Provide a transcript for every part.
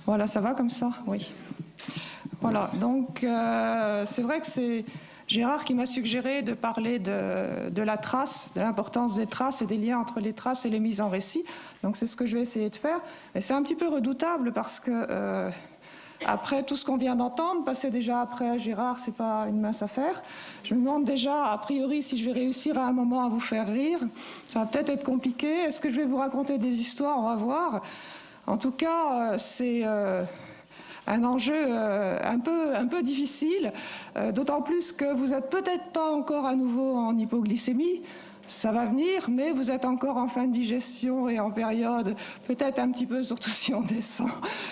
Voilà, ça va comme ça? Oui. Voilà, donc c'est vrai que c'est Gérard qui m'a suggéré de parler de la trace, de l'importance des traces et des liens entre les traces et les mises en récit. Donc c'est ce que je vais essayer de faire. Et c'est un petit peu redoutable parce que après tout ce qu'on vient d'entendre, passer déjà après Gérard, c'est pas une mince affaire. Je me demande déjà, a priori, si je vais réussir à un moment à vous faire rire. Ça va peut-être être compliqué. Est-ce que je vais vous raconter des histoires? On va voir. En tout cas, c'est un enjeu un peu difficile, d'autant plus que vous n'êtes peut-être pas encore à nouveau en hypoglycémie. Ça va venir, mais vous êtes encore en fin de digestion et en période, peut-être un petit peu, surtout si on descend.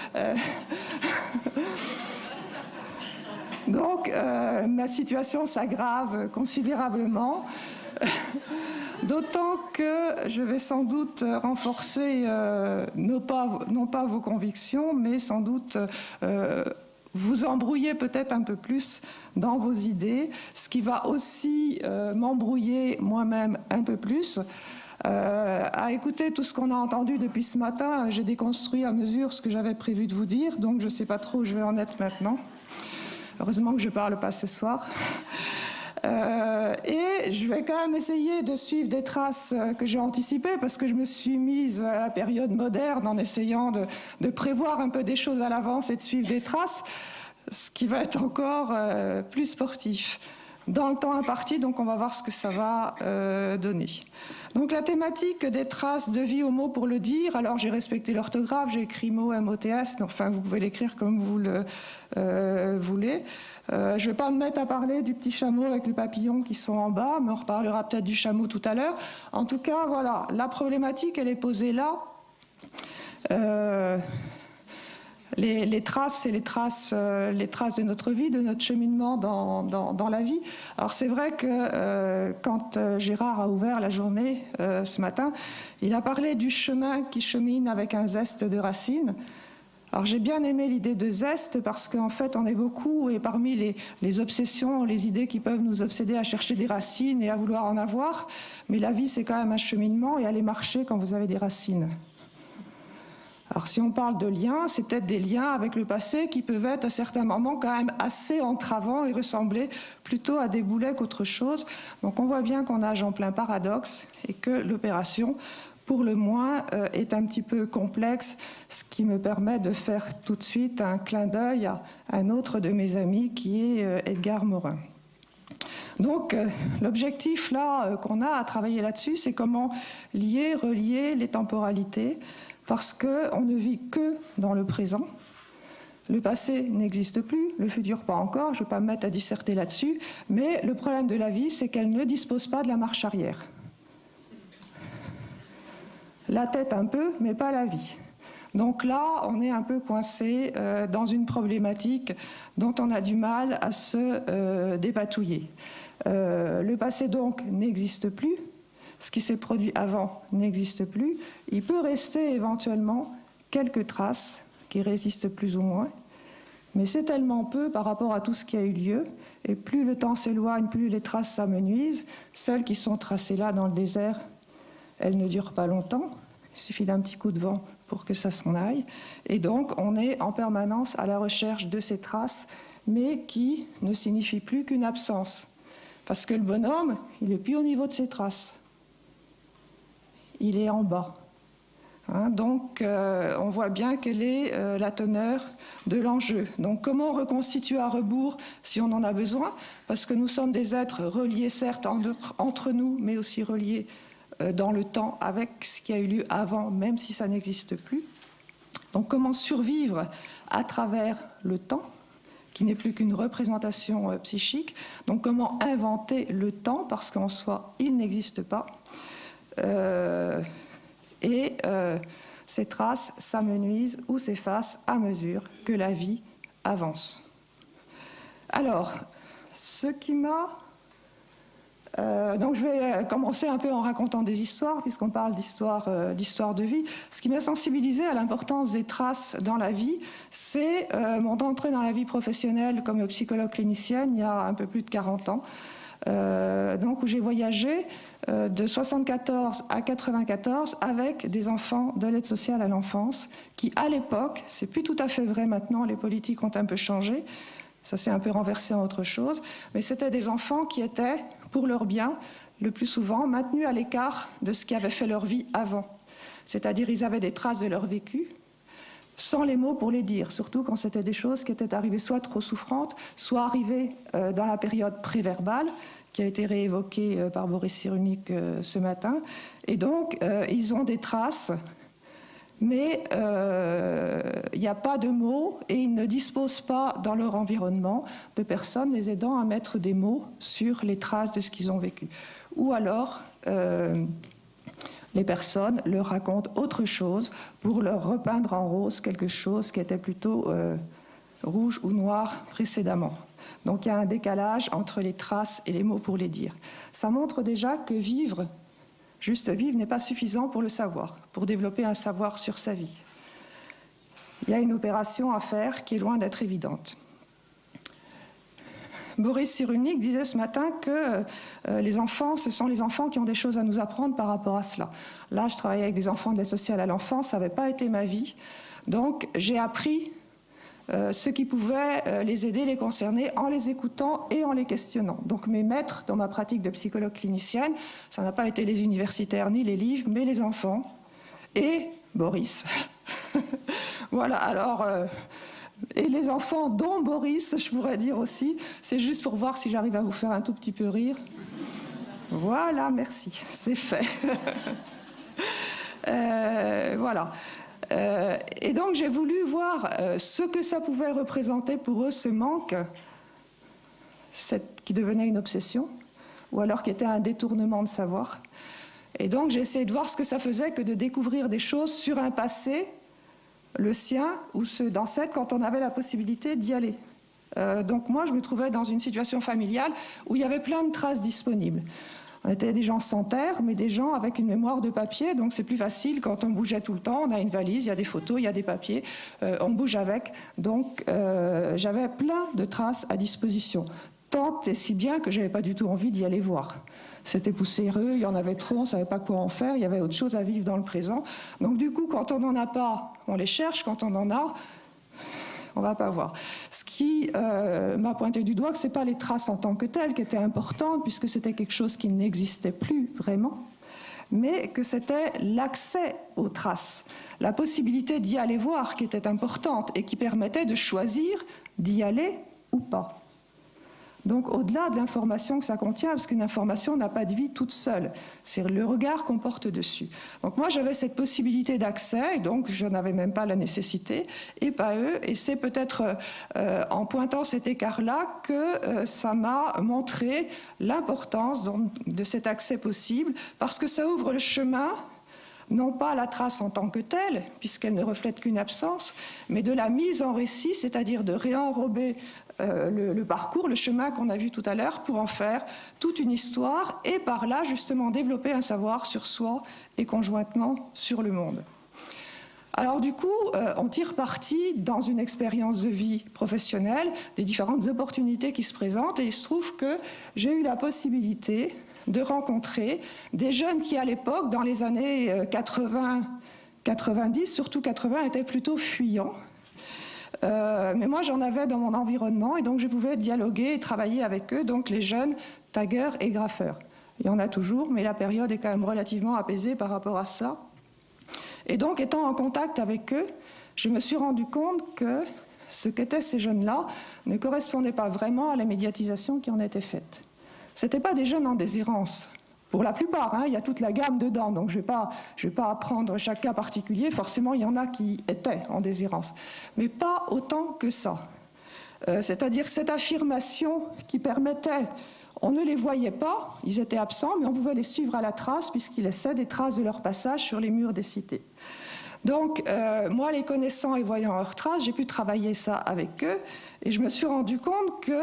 Donc, ma situation s'aggrave considérablement. D'autant que je vais sans doute renforcer, non pas vos convictions, mais sans doute vous embrouiller peut-être un peu plus dans vos idées, ce qui va aussi m'embrouiller moi-même un peu plus. À écouter tout ce qu'on a entendu depuis ce matin, j'ai déconstruit à mesure ce que j'avais prévu de vous dire, donc je ne sais pas trop où je vais en être maintenant. Heureusement que je ne parle pas ce soir. Et je vais quand même essayer de suivre des traces que j'ai anticipées parce que je me suis mise à la période moderne en essayant de prévoir un peu des choses à l'avance et de suivre des traces, ce qui va être encore plus sportif. Dans le temps imparti, donc on va voir ce que ça va donner. Donc la thématique des traces de vie au mot pour le dire, alors j'ai respecté l'orthographe, j'ai écrit mot MOTS, enfin vous pouvez l'écrire comme vous le voulez. Je ne vais pas me mettre à parler du petit chameau avec les papillons qui sont en bas, mais on reparlera peut-être du chameau tout à l'heure. En tout cas, voilà, la problématique, elle est posée là. Les traces, c'est les traces de notre vie, de notre cheminement dans la vie. Alors c'est vrai que quand Gérard a ouvert la journée ce matin, il a parlé du chemin qui chemine avec un zeste de racines. Alors j'ai bien aimé l'idée de zeste parce qu'en fait on est beaucoup, et parmi les obsessions, les idées qui peuvent nous obséder à chercher des racines et à vouloir en avoir, mais la vie c'est quand même un cheminement et aller marcher quand vous avez des racines. Alors si on parle de liens, c'est peut-être des liens avec le passé qui peuvent être à certains moments quand même assez entravants et ressembler plutôt à des boulets qu'autre chose. Donc on voit bien qu'on nage en plein paradoxe et que l'opération, pour le moins, est un petit peu complexe, ce qui me permet de faire tout de suite un clin d'œil à un autre de mes amis qui est Edgar Morin. Donc l'objectif là qu'on a à travailler là-dessus, c'est comment lier, relier les temporalités, parce qu'on ne vit que dans le présent. Le passé n'existe plus, le futur pas encore, je ne vais pas me mettre à disserter là-dessus, mais le problème de la vie, c'est qu'elle ne dispose pas de la marche arrière. La tête un peu, mais pas la vie. Donc là, on est un peu coincé dans une problématique dont on a du mal à se dépatouiller. Le passé donc n'existe plus. Ce qui s'est produit avant n'existe plus. Il peut rester éventuellement quelques traces qui résistent plus ou moins, mais c'est tellement peu par rapport à tout ce qui a eu lieu, et plus le temps s'éloigne, plus les traces s'amenuisent. Celles qui sont tracées là dans le désert, elles ne durent pas longtemps, il suffit d'un petit coup de vent pour que ça s'en aille, et donc on est en permanence à la recherche de ces traces, mais qui ne signifient plus qu'une absence, parce que le bonhomme, il n'est plus au niveau de ses traces. Il est en bas. Donc, on voit bien quelle est la teneur de l'enjeu. Donc, comment reconstituer à rebours si on en a besoin? Parce que nous sommes des êtres reliés, certes, entre nous, mais aussi reliés dans le temps avec ce qui a eu lieu avant, même si ça n'existe plus. Donc, comment survivre à travers le temps, qui n'est plus qu'une représentation psychique? Donc, comment inventer le temps, parce qu'en soi, il n'existe pas. Ces traces s'amenuisent ou s'effacent à mesure que la vie avance. Alors, ce qui m'a... donc je vais commencer un peu en racontant des histoires, puisqu'on parle d'histoire de vie. Ce qui m'a sensibilisé à l'importance des traces dans la vie, c'est mon entrée dans la vie professionnelle comme psychologue clinicienne il y a un peu plus de 40 ans. donc où j'ai voyagé de 74 à 94 avec des enfants de l'aide sociale à l'enfance qui, à l'époque, c'est plus tout à fait vrai maintenant, les politiques ont un peu changé, ça s'est un peu renversé en autre chose, mais c'était des enfants qui étaient, pour leur bien, le plus souvent maintenus à l'écart de ce qui avait fait leur vie avant. C'est-à-dire ils avaient des traces de leur vécu, sans les mots pour les dire, surtout quand c'était des choses qui étaient arrivées soit trop souffrantes, soit arrivées dans la période préverbale, qui a été réévoquée par Boris Cyrulnik ce matin. Et donc, ils ont des traces, mais il n'y a pas de mots et ils ne disposent pas dans leur environnement de personnes les aidant à mettre des mots sur les traces de ce qu'ils ont vécu. Ou alors, les personnes leur racontent autre chose pour leur repeindre en rose quelque chose qui était plutôt rouge ou noir précédemment. Donc il y a un décalage entre les traces et les mots pour les dire. Ça montre déjà que vivre, juste vivre, n'est pas suffisant pour le savoir, pour développer un savoir sur sa vie. Il y a une opération à faire qui est loin d'être évidente. Boris Cyrulnik disait ce matin que les enfants, ce sont les enfants qui ont des choses à nous apprendre par rapport à cela. Là, je travaillais avec des enfants d'aide sociale à l'enfance, ça n'avait pas été ma vie. Donc, j'ai appris ce qui pouvait les aider, les concerner, en les écoutant et en les questionnant. Donc, mes maîtres dans ma pratique de psychologue clinicienne, ça n'a pas été les universitaires ni les livres, mais les enfants et Boris. Voilà, alors... Et les enfants, dont Boris, je pourrais dire aussi, c'est juste pour voir si j'arrive à vous faire un tout petit peu rire. Voilà, merci, c'est fait. Voilà. Et donc j'ai voulu voir ce que ça pouvait représenter pour eux, ce manque, qui devenait une obsession, ou alors qui était un détournement de savoir. Et donc j'ai essayé de voir ce que ça faisait que de découvrir des choses sur un passé, le sien ou ceux d'ancêtres, quand on avait la possibilité d'y aller. Donc moi, je me trouvais dans une situation familiale où il y avait plein de traces disponibles. On était des gens sans terre, mais des gens avec une mémoire de papier, donc c'est plus facile quand on bougeait tout le temps. On a une valise, il y a des photos, il y a des papiers, on bouge avec. Donc j'avais plein de traces à disposition. Tant et si bien que je n'avais pas du tout envie d'y aller voir. C'était poussiéreux, il y en avait trop, on ne savait pas quoi en faire, il y avait autre chose à vivre dans le présent. Donc du coup, quand on n'en a pas, on les cherche, quand on en a, on ne va pas voir. Ce qui m'a pointé du doigt, que ce n'est pas les traces en tant que telles qui étaient importantes, puisque c'était quelque chose qui n'existait plus vraiment, mais que c'était l'accès aux traces, la possibilité d'y aller voir qui était importante et qui permettait de choisir d'y aller ou pas. Donc au-delà de l'information que ça contient, parce qu'une information n'a pas de vie toute seule, c'est le regard qu'on porte dessus. Donc moi j'avais cette possibilité d'accès, et donc je n'avais même pas la nécessité, et pas eux, et c'est peut-être en pointant cet écart-là que ça m'a montré l'importance de cet accès possible, parce que ça ouvre le chemin, non pas à la trace en tant que telle, puisqu'elle ne reflète qu'une absence, mais de la mise en récit, c'est-à-dire de réenrober le parcours, le chemin qu'on a vu tout à l'heure, pour en faire toute une histoire et par là justement développer un savoir sur soi et conjointement sur le monde. Alors du coup, on tire parti dans une expérience de vie professionnelle des différentes opportunités qui se présentent et il se trouve que j'ai eu la possibilité de rencontrer des jeunes qui à l'époque, dans les années 80-90, surtout 80, étaient plutôt fuyants. Mais moi j'en avais dans mon environnement et donc je pouvais dialoguer et travailler avec eux, donc les jeunes taggeurs et graffeurs. Il y en a toujours, mais la période est quand même relativement apaisée par rapport à ça. Et donc étant en contact avec eux, je me suis rendu compte que ce qu'étaient ces jeunes-là ne correspondait pas vraiment à la médiatisation qui en était faite. Ce n'étaient pas des jeunes en déshérence. Pour la plupart, hein, il y a toute la gamme dedans, donc je vais pas apprendre chaque cas particulier. Forcément, il y en a qui étaient en déshérence, mais pas autant que ça. C'est-à-dire cette affirmation qui permettait, on ne les voyait pas, ils étaient absents, mais on pouvait les suivre à la trace puisqu'ils laissaient des traces de leur passage sur les murs des cités. Donc, moi, les connaissant et voyant leurs traces, j'ai pu travailler ça avec eux, et je me suis rendu compte que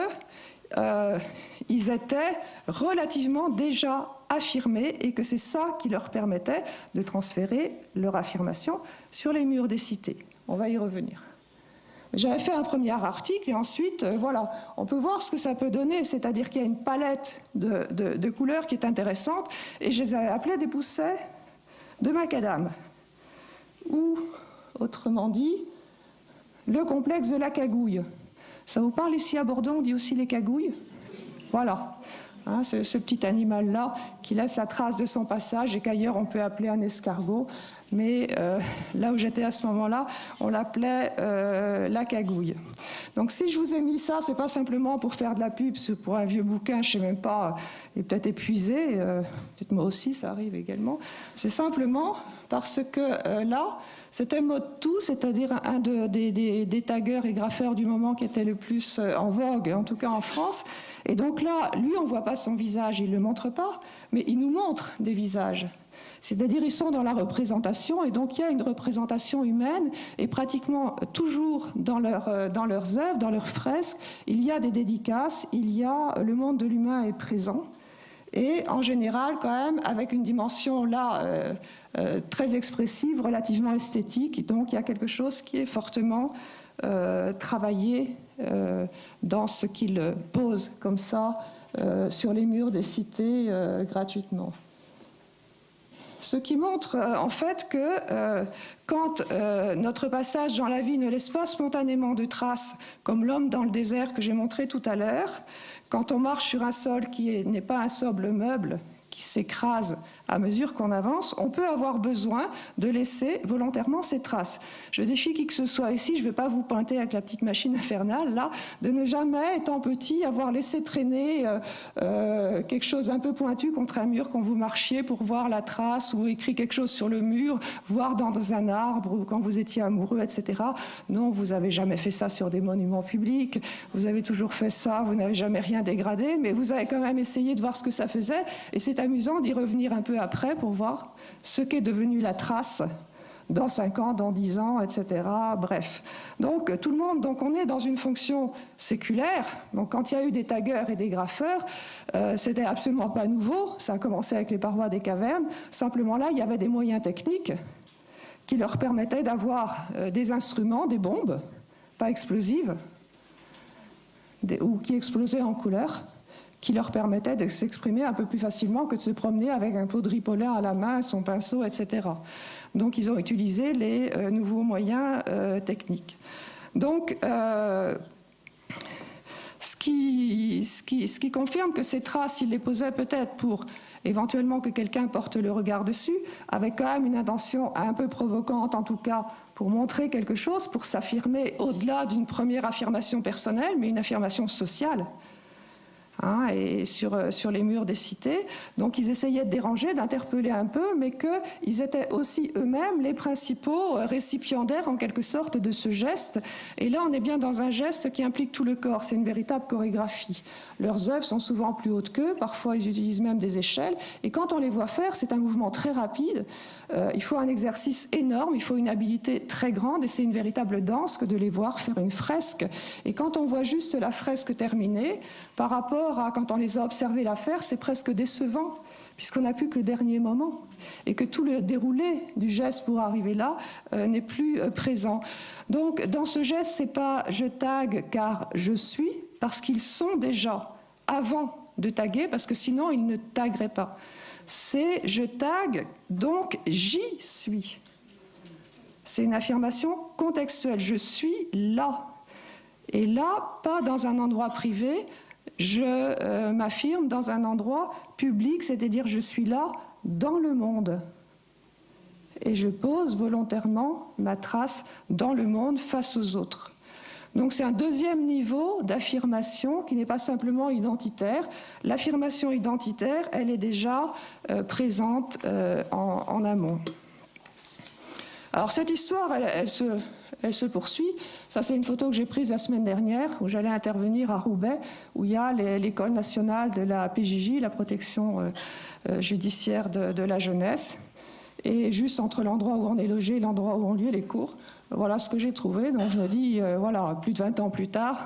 ils étaient relativement déjà affirmés et que c'est ça qui leur permettait de transférer leur affirmation sur les murs des cités. On va y revenir. J'avais fait un premier article et ensuite, voilà, on peut voir ce que ça peut donner, c'est-à-dire qu'il y a une palette de couleurs qui est intéressante et je les avais appelés des poussets de macadam. Ou, autrement dit, le complexe de la cagouille. Ça vous parle ici à Bordeaux, on dit aussi les cagouilles? Voilà. Hein, ce petit animal-là qui laisse la trace de son passage et qu'ailleurs on peut appeler un escargot. Mais là où j'étais à ce moment-là, on l'appelait la cagouille. Donc si je vous ai mis ça, c'est pas simplement pour faire de la pub, c'est pour un vieux bouquin, je sais même pas, il est peut-être épuisé, peut-être moi aussi, ça arrive également. C'est simplement parce que là, c'était Mode-tout, c'est-à-dire un des tagueurs et graffeurs du moment qui était le plus en vogue, en tout cas en France. Et donc là, lui, on ne voit pas son visage, il ne le montre pas, mais il nous montre des visages. C'est-à-dire ils sont dans la représentation, et donc il y a une représentation humaine, et pratiquement toujours dans leurs œuvres, dans leurs fresques, il y a des dédicaces, il y a le monde de l'humain est présent, et en général quand même avec une dimension là très expressive, relativement esthétique, donc il y a quelque chose qui est fortement travaillé dans ce qu'il pose comme ça sur les murs des cités gratuitement. Ce qui montre en fait que quand notre passage dans la vie ne laisse pas spontanément de traces, comme l'homme dans le désert que j'ai montré tout à l'heure, quand on marche sur un sol qui n'est pas un sol meuble, qui s'écrase à mesure qu'on avance, on peut avoir besoin de laisser volontairement ces traces. Je défie qui que ce soit ici, je ne vais pas vous pointer avec la petite machine infernale, là, de ne jamais, étant petit, avoir laissé traîner quelque chose un peu pointu contre un mur quand vous marchiez pour voir la trace, ou écrit quelque chose sur le mur, voir dans un arbre, ou quand vous étiez amoureux, etc. Non, vous n'avez jamais fait ça sur des monuments publics, vous avez toujours fait ça, vous n'avez jamais rien dégradé, mais vous avez quand même essayé de voir ce que ça faisait, et c'est amusant d'y revenir un peu après pour voir ce qu'est devenu la trace dans 5 ans, dans 10 ans, etc. Bref. Donc, tout le monde, donc on est dans une fonction séculaire. Donc, quand il y a eu des tagueurs et des graffeurs, c'était absolument pas nouveau. Ça a commencé avec les parois des cavernes. Simplement là, il y avait des moyens techniques qui leur permettaient d'avoir des instruments, des bombes, pas explosives, ou qui explosaient en couleur, qui leur permettait de s'exprimer un peu plus facilement que de se promener avec un pot de ripolin à la main, son pinceau, etc. Donc ils ont utilisé les nouveaux moyens techniques. Donc ce qui confirme que ces traces, ils les posaient peut-être pour éventuellement que quelqu'un porte le regard dessus, avec quand même une intention un peu provocante, en tout cas pour montrer quelque chose, pour s'affirmer au-delà d'une première affirmation personnelle, mais une affirmation sociale. Hein, et sur les murs des cités. Donc ils essayaient de déranger, d'interpeller un peu, mais qu'ils étaient aussi eux-mêmes les principaux récipiendaires en quelque sorte de ce geste. Et là on est bien dans un geste qui implique tout le corps, c'est une véritable chorégraphie. Leurs œuvres sont souvent plus hautes qu'eux, parfois ils utilisent même des échelles, et quand on les voit faire, c'est un mouvement très rapide, il faut un exercice énorme, il faut une habileté très grande, et c'est une véritable danse que de les voir faire une fresque. Et quand on voit juste la fresque terminée, par rapport à quand on les a observés la faire, c'est presque décevant, puisqu'on n'a plus que le dernier moment, et que tout le déroulé du geste pour arriver là n'est plus présent. Donc dans ce geste, c'est pas je tag car je suis, parce qu'ils sont déjà avant de taguer, parce que sinon ils ne tagueraient pas. C'est je tag, donc j'y suis. C'est une affirmation contextuelle, je suis là. Et là, pas dans un endroit privé, je m'affirme dans un endroit public, c'est-à-dire je suis là dans le monde. Et je pose volontairement ma trace dans le monde face aux autres. Donc c'est un deuxième niveau d'affirmation qui n'est pas simplement identitaire. L'affirmation identitaire, elle est déjà présente en amont. Alors cette histoire, elle se poursuit. Ça, c'est une photo que j'ai prise la semaine dernière, où j'allais intervenir à Roubaix, où il y a l'École nationale de la PJJ, la protection judiciaire de la jeunesse. Et juste entre l'endroit où on est logé et l'endroit où ont lieu les cours, voilà ce que j'ai trouvé. Donc je me dis, voilà, plus de 20 ans plus tard,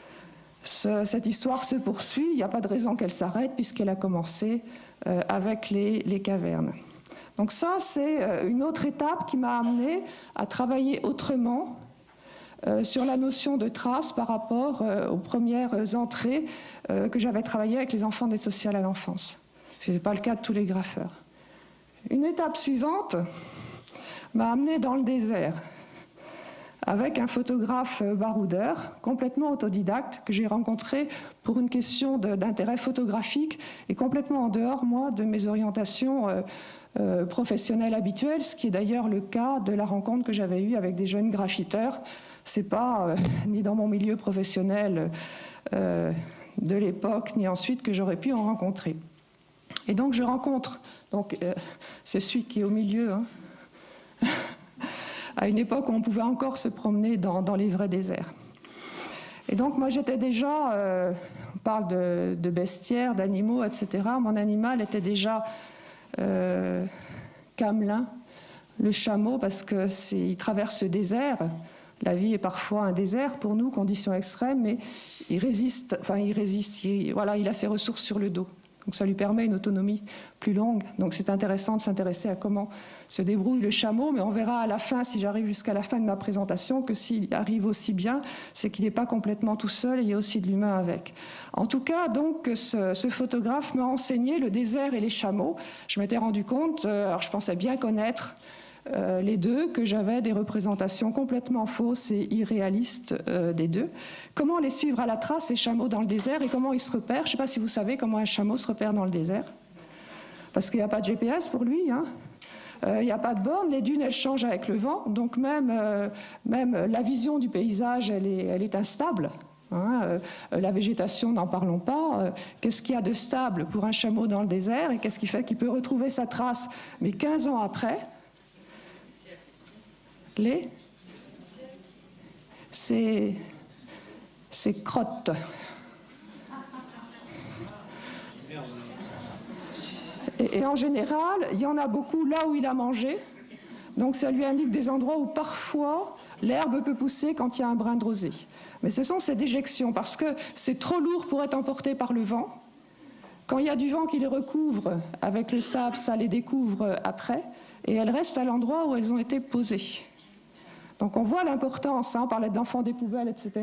cette histoire se poursuit. Il n'y a pas de raison qu'elle s'arrête, puisqu'elle a commencé avec les cavernes. Donc ça, c'est une autre étape qui m'a amené à travailler autrement sur la notion de trace par rapport aux premières entrées que j'avais travaillées avec les enfants d'aide sociale à l'enfance. Ce n'est pas le cas de tous les graffeurs. Une étape suivante m'a amenée dans le désert avec un photographe baroudeur, complètement autodidacte, que j'ai rencontré pour une question d'intérêt photographique et complètement en dehors, moi, de mes orientations professionnelles habituelles, ce qui est d'ailleurs le cas de la rencontre que j'avais eue avec des jeunes graffiteurs. Ce n'est pas ni dans mon milieu professionnel de l'époque, ni ensuite que j'aurais pu en rencontrer. Et donc je rencontre, c'est celui qui est au milieu, hein, à une époque où on pouvait encore se promener dans les vrais déserts. Et donc moi j'étais déjà, on parle de bestiaires, d'animaux, etc. Mon animal était déjà camelin, le chameau, parce qu'il traverse le désert. La vie est parfois un désert pour nous, conditions extrêmes, mais il résiste, voilà, il a ses ressources sur le dos. Donc ça lui permet une autonomie plus longue. Donc c'est intéressant de s'intéresser à comment se débrouille le chameau, mais on verra à la fin, si j'arrive jusqu'à la fin de ma présentation, que s'il arrive aussi bien, c'est qu'il n'est pas complètement tout seul, il y a aussi de l'humain avec. En tout cas, donc, ce photographe m'a enseigné le désert et les chameaux. Je m'étais rendu compte, alors je pensais bien connaître les deux, que j'avais des représentations complètement fausses et irréalistes des deux. Comment les suivre à la trace, les chameaux dans le désert, et comment ils se repèrent? Je ne sais pas si vous savez comment un chameau se repère dans le désert, parce qu'il n'y a pas de GPS pour lui, hein. Il n'y a pas de borne, les dunes elles changent avec le vent, donc même la vision du paysage elle est instable. Hein, la végétation, n'en parlons pas. Qu'est-ce qu'il y a de stable pour un chameau dans le désert, et qu'est-ce qui fait qu'il peut retrouver sa trace, mais 15 ans après? Ces crottes. Et en général, il y en a beaucoup là où il a mangé. Donc ça lui indique des endroits où parfois l'herbe peut pousser quand il y a un brin de rosée. Mais ce sont ces déjections, parce que c'est trop lourd pour être emporté par le vent. Quand il y a du vent qui les recouvre avec le sable, ça les découvre après. Et elles restent à l'endroit où elles ont été posées. Donc on voit l'importance, hein, on parlait d'enfants des poubelles, etc.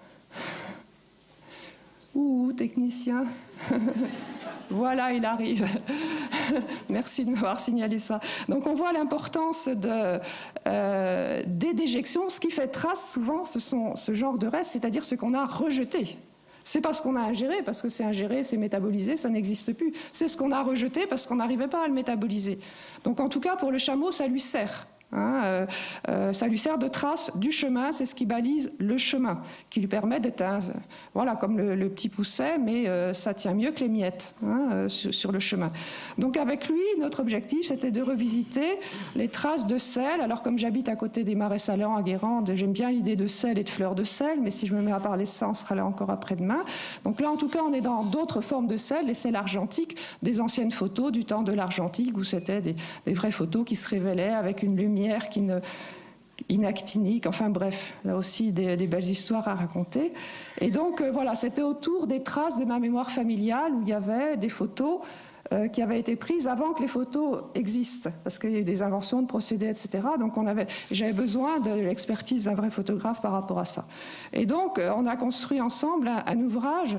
Ouh, technicien. Voilà, il arrive. Merci de m'avoir signalé ça. Donc on voit l'importance des déjections. Ce qui fait trace, souvent, ce sont ce genre de restes, c'est-à-dire ce qu'on a rejeté. C'est pas ce qu'on a ingéré, parce que c'est ingéré, c'est métabolisé, ça n'existe plus. C'est ce qu'on a rejeté parce qu'on n'arrivait pas à le métaboliser. Donc en tout cas, pour le chameau, ça lui sert. Hein, ça lui sert de trace du chemin, c'est ce qui balise le chemin, qui lui permet d'être voilà, comme le petit pousset, mais ça tient mieux que les miettes, hein, sur le chemin. Donc avec lui, notre objectif, c'était de revisiter les traces de sel. Alors comme j'habite à côté des marais salants à Guérande, j'aime bien l'idée de sel et de fleurs de sel, mais si je me mets à parler de ça, on sera là encore après-demain. Donc là, en tout cas, on est dans d'autres formes de sel, les sels argentiques, des anciennes photos du temps de l'argentique, où c'était des vraies photos qui se révélaient avec une lumière inactinique, enfin bref, là aussi des belles histoires à raconter. Et donc voilà, c'était autour des traces de ma mémoire familiale où il y avait des photos qui avaient été prises avant que les photos existent, parce qu'il y a eu des inventions de procédés, etc. Donc j'avais besoin de l'expertise d'un vrai photographe par rapport à ça. Et donc on a construit ensemble un ouvrage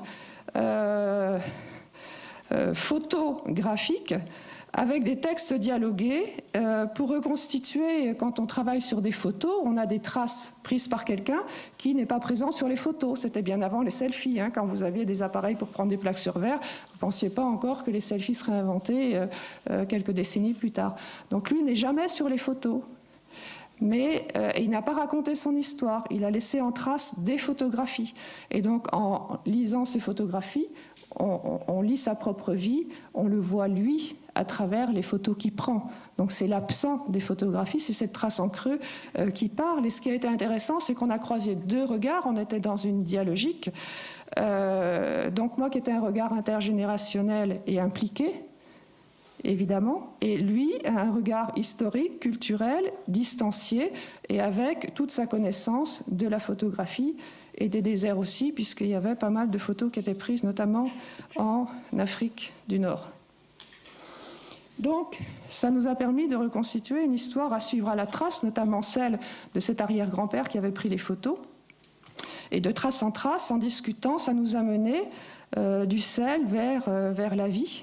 photographique avec des textes dialogués pour reconstituer, quand on travaille sur des photos, on a des traces prises par quelqu'un qui n'est pas présent sur les photos. C'était bien avant les selfies, hein, quand vous aviez des appareils pour prendre des plaques sur verre, vous ne pensiez pas encore que les selfies seraient inventés quelques décennies plus tard. Donc lui n'est jamais sur les photos. Mais il n'a pas raconté son histoire, il a laissé en trace des photographies. Et donc en lisant ces photographies, on lit sa propre vie, on le voit lui à travers les photos qu'il prend. Donc c'est l'absent des photographies, c'est cette trace en creux qui parle. Et ce qui a été intéressant, c'est qu'on a croisé deux regards, on était dans une dialogique. Donc moi qui étais un regard intergénérationnel et impliqué, évidemment, et lui un regard historique, culturel, distancié, et avec toute sa connaissance de la photographie et des déserts aussi, puisqu'il y avait pas mal de photos qui étaient prises, notamment en Afrique du Nord. Donc, ça nous a permis de reconstituer une histoire à suivre à la trace, notamment celle de cet arrière-grand-père qui avait pris les photos. Et de trace en trace, en discutant, ça nous a mené du sel vers la vie.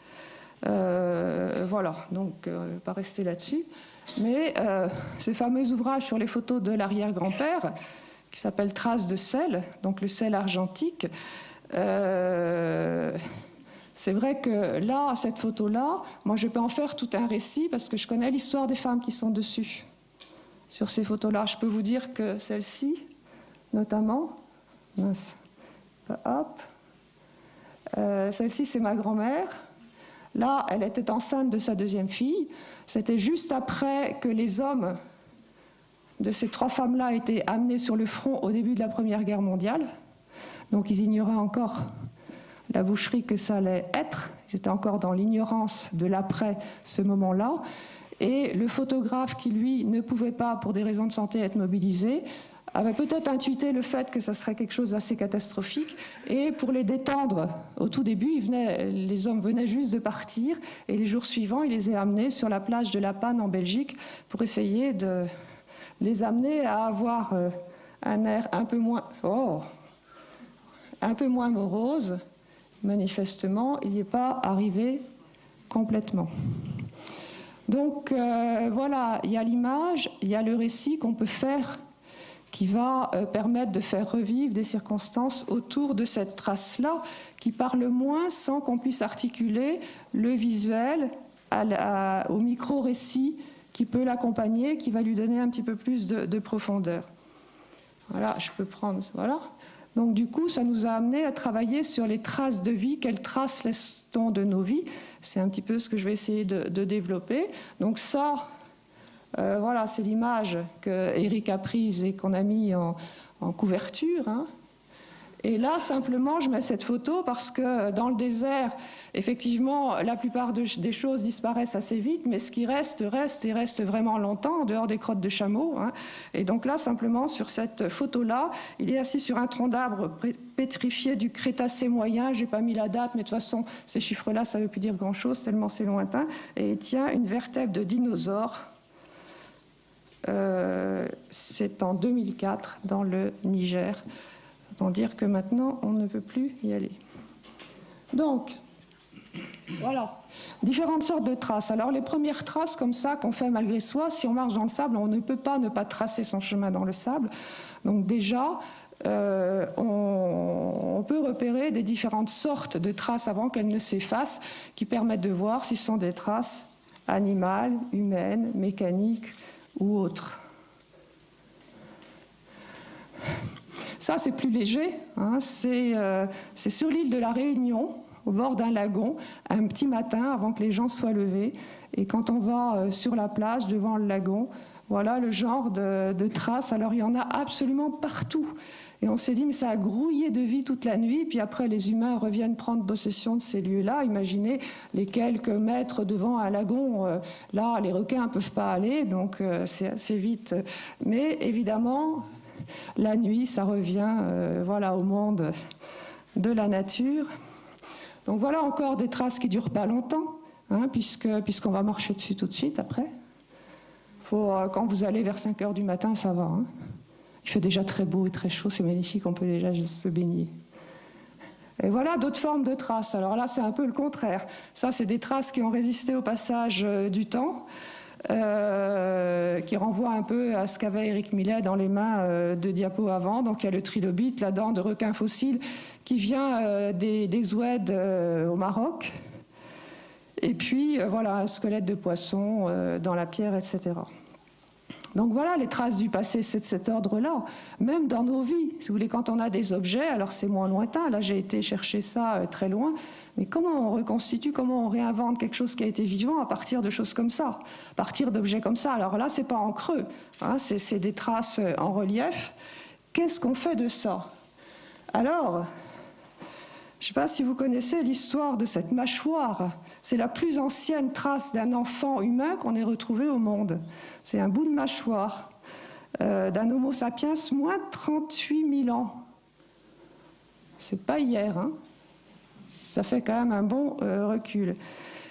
Voilà, donc pas rester là-dessus. Mais ce fameux ouvrage sur les photos de l'arrière-grand-père, qui s'appelle Traces de sel, donc le sel argentique, c'est vrai que là, cette photo-là, moi je peux en faire tout un récit parce que je connais l'histoire des femmes qui sont dessus. Sur ces photos-là, je peux vous dire que celle-ci, notamment, mince, hop, celle-ci c'est ma grand-mère. Là, elle était enceinte de sa deuxième fille. C'était juste après que les hommes de ces trois femmes-là étaient amenés sur le front au début de la Première Guerre mondiale. Donc ils ignoraient encore la boucherie que ça allait être. Ils étaient encore dans l'ignorance de l'après ce moment-là. Et le photographe qui, lui, ne pouvait pas, pour des raisons de santé, être mobilisé, avait peut-être intuité le fait que ça serait quelque chose d'assez catastrophique. Et pour les détendre, au tout début, les hommes venaient juste de partir. Et les jours suivants, il les a amenés sur la plage de La Panne en Belgique pour essayer de les amener à avoir un air un peu moins morose. Manifestement, il n'y est pas arrivé complètement. Donc voilà, il y a l'image, il y a le récit qu'on peut faire qui va permettre de faire revivre des circonstances autour de cette trace-là, qui parle moins sans qu'on puisse articuler le visuel au micro-récit qui peut l'accompagner, qui va lui donner un petit peu plus de profondeur. Voilà, je peux prendre... Voilà. Donc du coup, ça nous a amené à travailler sur les traces de vie. Quelles traces laisse-t-on de nos vies? C'est un petit peu ce que je vais essayer de développer. Donc ça, voilà, c'est l'image qu'Éric a prise et qu'on a mis en couverture. Hein. Et là, simplement, je mets cette photo parce que dans le désert, effectivement, la plupart des choses disparaissent assez vite, mais ce qui reste vraiment longtemps, en dehors des crottes de chameau. Hein. Et donc là, simplement, sur cette photo-là, il est assis sur un tronc d'arbre pétrifié du Crétacé moyen. Je n'ai pas mis la date, mais de toute façon, ces chiffres-là, ça ne veut plus dire grand-chose, tellement c'est lointain. Et il tient une vertèbre de dinosaure. C'est en 2004, dans le Niger. Autant dire que maintenant, on ne peut plus y aller. Donc, voilà, différentes sortes de traces. Alors, les premières traces comme ça qu'on fait malgré soi, si on marche dans le sable, on ne peut pas ne pas tracer son chemin dans le sable. Donc déjà, on peut repérer des différentes sortes de traces avant qu'elles ne s'effacent, qui permettent de voir si ce sont des traces animales, humaines, mécaniques ou autres. Ça, c'est plus léger. Hein, c'est sur l'île de la Réunion, au bord d'un lagon, un petit matin avant que les gens soient levés. Et quand on va sur la plage, devant le lagon, voilà le genre de traces. Alors, il y en a absolument partout. Et on s'est dit, mais ça a grouillé de vie toute la nuit. Puis après, les humains reviennent prendre possession de ces lieux-là. Imaginez les quelques mètres devant un lagon. Là, les requins ne peuvent pas aller, donc c'est assez vite. Mais évidemment... La nuit, ça revient voilà, au monde de la nature. Donc voilà encore des traces qui ne durent pas longtemps, hein, puisqu'on va marcher dessus tout de suite après. Quand vous allez vers 5 heures du matin, ça va. Hein. Il fait déjà très beau et très chaud, c'est magnifique, on peut déjà juste se baigner. Et voilà d'autres formes de traces. Alors là, c'est un peu le contraire. Ça, c'est des traces qui ont résisté au passage du temps. Qui renvoie un peu à ce qu'avait Éric Millet dans les mains de diapos avant. Donc il y a le trilobite, la dent de requin fossile qui vient des oueds au Maroc. Et puis voilà un squelette de poisson dans la pierre, etc. Donc voilà les traces du passé, c'est de cet ordre-là. Même dans nos vies, si vous voulez, quand on a des objets, alors c'est moins lointain, là j'ai été chercher ça très loin, mais comment on reconstitue, comment on réinvente quelque chose qui a été vivant à partir de choses comme ça, à partir d'objets comme ça. Alors là, c'est pas en creux, hein, c'est des traces en relief. Qu'est-ce qu'on fait de ça? Alors, je ne sais pas si vous connaissez l'histoire de cette mâchoire. C'est la plus ancienne trace d'un enfant humain qu'on ait retrouvé au monde. C'est un bout de mâchoire d'un Homo sapiens moins de 38 000 ans. C'est pas hier, hein. Ça fait quand même un bon recul.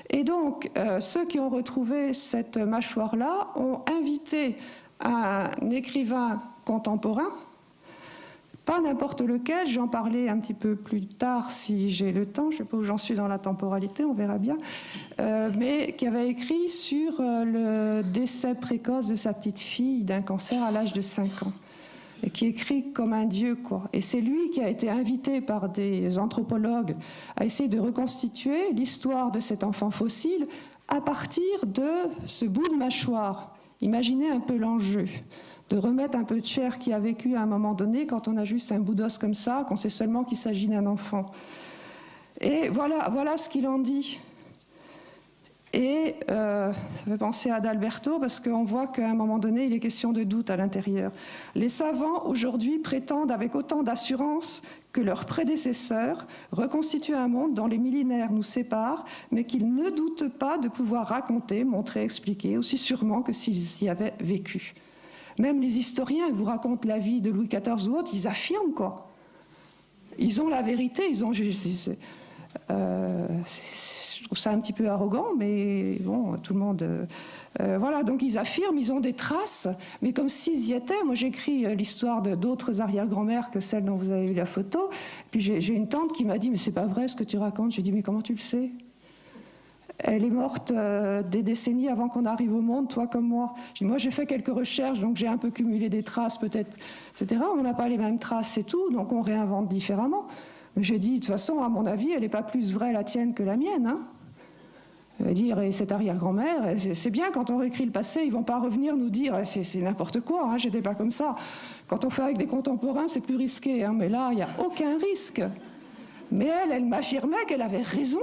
Et donc, ceux qui ont retrouvé cette mâchoire-là ont invité un écrivain contemporain, pas n'importe lequel, j'en parlais un petit peu plus tard si j'ai le temps, je ne sais pas où j'en suis dans la temporalité, on verra bien, mais qui avait écrit sur le décès précoce de sa petite fille d'un cancer à l'âge de 5 ans. Et qui écrit comme un dieu, quoi. Et c'est lui qui a été invité par des anthropologues à essayer de reconstituer l'histoire de cet enfant fossile à partir de ce bout de mâchoire. Imaginez un peu l'enjeu, de remettre un peu de chair qui a vécu à un moment donné quand on a juste un bout d'os comme ça, qu'on sait seulement qu'il s'agit d'un enfant. Et voilà ce qu'il en dit. Et ça fait penser à Adalberto parce qu'on voit qu'à un moment donné, il est question de doute à l'intérieur. Les savants aujourd'hui prétendent avec autant d'assurance que leurs prédécesseurs reconstituent un monde dont les millénaires nous séparent, mais qu'ils ne doutent pas de pouvoir raconter, montrer, expliquer, aussi sûrement que s'ils y avaient vécu. Même les historiens, ils vous racontent la vie de Louis XIV ou autre, ils affirment quoi. Ils ont la vérité, ils ont... Je trouve ça un petit peu arrogant, mais bon, tout le monde... voilà, donc ils affirment, ils ont des traces, mais comme s'ils y étaient. Moi, j'écris l'histoire d'autres arrière-grand-mères que celle dont vous avez vu la photo. Puis j'ai une tante qui m'a dit, mais c'est pas vrai ce que tu racontes. J'ai dit, mais comment tu le sais? Elle est morte des décennies avant qu'on arrive au monde, toi comme moi. Moi, j'ai fait quelques recherches, donc j'ai un peu cumulé des traces, peut-être, etc. On n'a pas les mêmes traces, c'est tout, donc on réinvente différemment. J'ai dit, de toute façon, à mon avis, elle n'est pas plus vraie la tienne que la mienne. Hein. Dire, et cette arrière-grand-mère, c'est bien, quand on réécrit le passé, ils ne vont pas revenir nous dire, c'est n'importe quoi, hein, j'étais pas comme ça. Quand on fait avec des contemporains, c'est plus risqué, hein, mais là, il n'y a aucun risque. Mais elle m'affirmait qu'elle avait raison.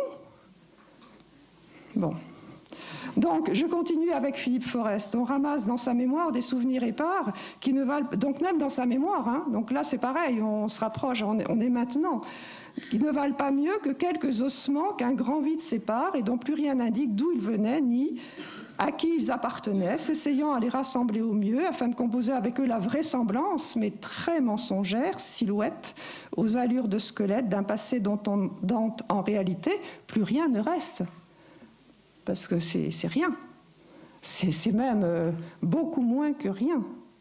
Bon. Donc, je continue avec Philippe Forest. On ramasse dans sa mémoire des souvenirs épars qui ne valent... Donc, même dans sa mémoire, hein, donc là, c'est pareil, on se rapproche, on est maintenant... qui ne valent pas mieux que quelques ossements qu'un grand vide sépare et dont plus rien n'indique d'où ils venaient ni à qui ils appartenaient, s'essayant à les rassembler au mieux afin de composer avec eux la vraisemblance, mais très mensongère, silhouette, aux allures de squelette d'un passé dont en réalité plus rien ne reste. Parce que c'est rien. C'est même beaucoup moins que rien.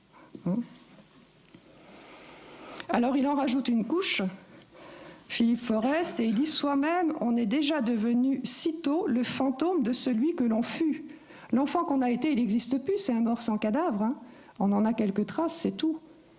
Alors il en rajoute une couche, Philippe Forest, et il dit « Soi-même, on est déjà devenu sitôt le fantôme de celui que l'on fut. L'enfant qu'on a été, il n'existe plus, c'est un mort sans cadavre. Hein. On en a quelques traces, c'est tout.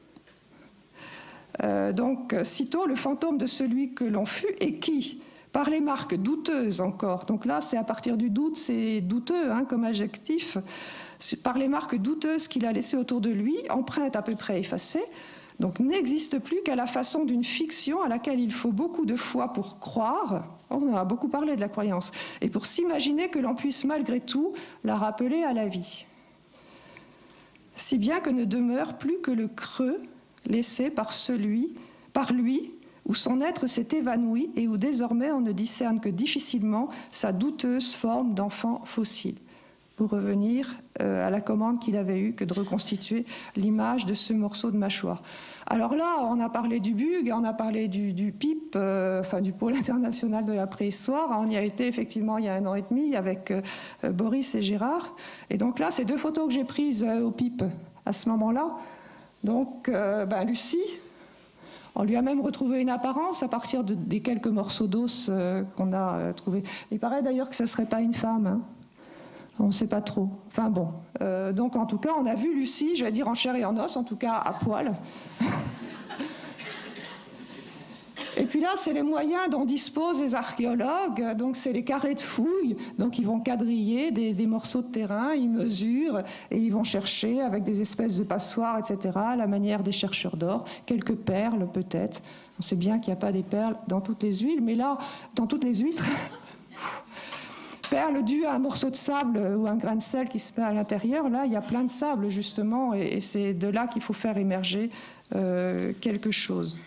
Donc, sitôt le fantôme de celui que l'on fut, et qui, par les marques douteuses encore, donc là, c'est à partir du doute, c'est douteux hein, comme adjectif, par les marques douteuses qu'il a laissées autour de lui, empreintes à peu près effacées, donc n'existe plus qu'à la façon d'une fiction à laquelle il faut beaucoup de foi pour croire, on a beaucoup parlé de la croyance, et pour s'imaginer que l'on puisse malgré tout la rappeler à la vie. Si bien que ne demeure plus que le creux laissé par lui, où son être s'est évanoui et où désormais on ne discerne que difficilement sa douteuse forme d'enfant fossile. Pour revenir à la commande qu'il avait eue que de reconstituer l'image de ce morceau de mâchoire. Alors là, on a parlé du BUG, on a parlé du PIP, enfin du Pôle international de la préhistoire. On y a été effectivement il y a 1 an et demi avec Boris et Gérard. Et donc là, c'est 2 photos que j'ai prises au PIP à ce moment-là. Donc, Lucie, on lui a même retrouvé une apparence à partir des quelques morceaux d'os qu'on a trouvés. Il paraît d'ailleurs que ce ne serait pas une femme, hein. On ne sait pas trop. Enfin bon. Donc en tout cas, on a vu Lucie, j'allais dire en chair et en os, en tout cas à poil. Et puis là, c'est les moyens dont disposent les archéologues. Donc c'est les carrés de fouilles. Donc ils vont quadriller des morceaux de terrain, ils mesurent et ils vont chercher avec des espèces de passoires, etc., à la manière des chercheurs d'or. Quelques perles peut-être. On sait bien qu'il n'y a pas des perles dans toutes les huiles, mais là, dans toutes les huîtres... Perle due à un morceau de sable ou un grain de sel qui se met à l'intérieur, là, il y a plein de sable, justement, et c'est de là qu'il faut faire émerger quelque chose.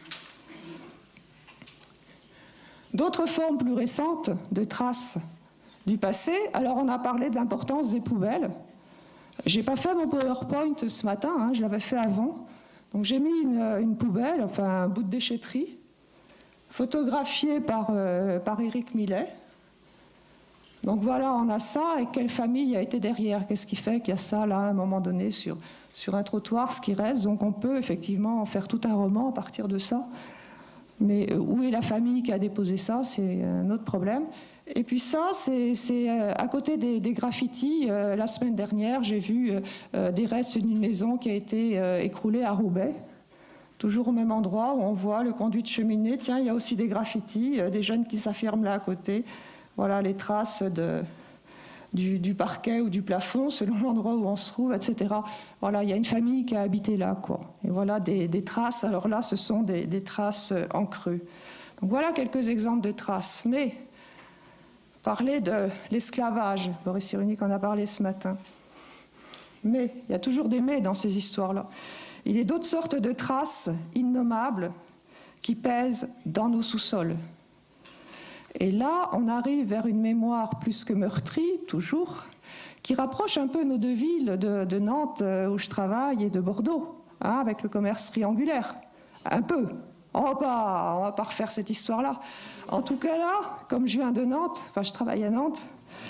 D'autres formes plus récentes de traces du passé, alors on a parlé de l'importance des poubelles. J'ai pas fait mon PowerPoint ce matin, hein, je l'avais fait avant. Donc j'ai mis une poubelle, enfin un bout de déchetterie, photographié par Éric Millet. Donc voilà, on a ça, et quelle famille a été derrière? Qu'est-ce qui fait qu'il y a ça là, à un moment donné, sur un trottoir, ce qui reste? Donc on peut effectivement faire tout un roman à partir de ça. Mais où est la famille qui a déposé ça? C'est un autre problème. Et puis ça, c'est à côté des graffitis. La semaine dernière, j'ai vu des restes d'une maison qui a été écroulée à Roubaix. Toujours au même endroit où on voit le conduit de cheminée. Tiens, il y a aussi des graffitis, des jeunes qui s'affirment là à côté. Voilà les traces du parquet ou du plafond, selon l'endroit où on se trouve, etc. Voilà, il y a une famille qui a habité là, quoi. Et voilà des traces. Alors là, ce sont des traces en creux. Donc voilà quelques exemples de traces. Mais parler de l'esclavage, Boris Cyrulnik en a parlé ce matin. Mais il y a toujours des mais dans ces histoires-là. Il y a d'autres sortes de traces innommables qui pèsent dans nos sous-sols. Et là, on arrive vers une mémoire plus que meurtrie, toujours, qui rapproche un peu nos deux villes de Nantes, où je travaille, et de Bordeaux, hein, avec le commerce triangulaire. Un peu. On va pas refaire cette histoire-là. En tout cas là, comme je viens de Nantes, enfin je travaille à Nantes,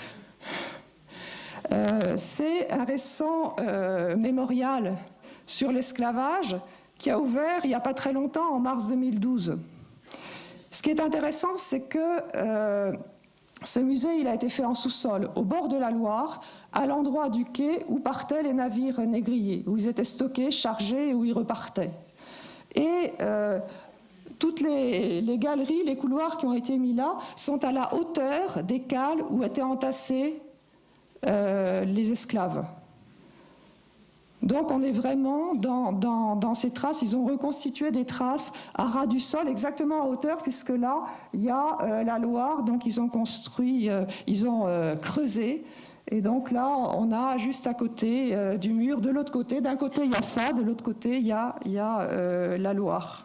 c'est un récent mémorial sur l'esclavage qui a ouvert il n'y a pas très longtemps, en mars 2012. Ce qui est intéressant, c'est que ce musée il a été fait en sous-sol, au bord de la Loire, à l'endroit du quai où partaient les navires négriers, où ils étaient stockés, chargés et où ils repartaient. Et toutes les galeries, les couloirs qui ont été mis là sont à la hauteur des cales où étaient entassés les esclaves. Donc on est vraiment dans ces traces. Ils ont reconstitué des traces à ras du sol, exactement à hauteur, puisque là, il y a la Loire, donc ils ont construit, ils ont creusé. Et donc là, on a juste à côté du mur, de l'autre côté, d'un côté il y a ça, de l'autre côté il y a la Loire.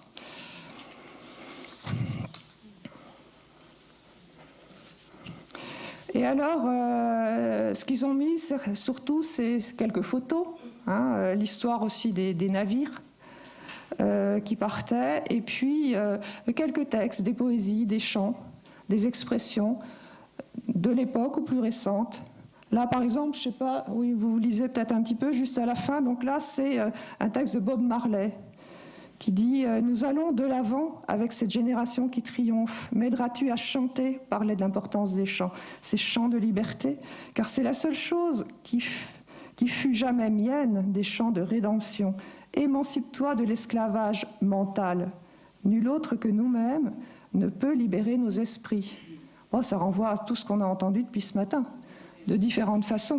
Et alors, ce qu'ils ont mis, surtout, c'est quelques photos, hein, l'histoire aussi des navires qui partaient, et puis quelques textes, des poésies, des chants, des expressions de l'époque ou plus récentes. Là, par exemple, je ne sais pas, oui, vous lisez peut-être un petit peu juste à la fin, donc là, c'est un texte de Bob Marley qui dit « Nous allons de l'avant avec cette génération qui triomphe. M'aideras-tu à chanter ?» Parlait de l'importance des chants, ces chants de liberté, car c'est la seule chose qui fut jamais mienne, des chants de rédemption. Émancipe-toi de l'esclavage mental. Nul autre que nous-mêmes ne peut libérer nos esprits. Oh, ça renvoie à tout ce qu'on a entendu depuis ce matin, de différentes façons.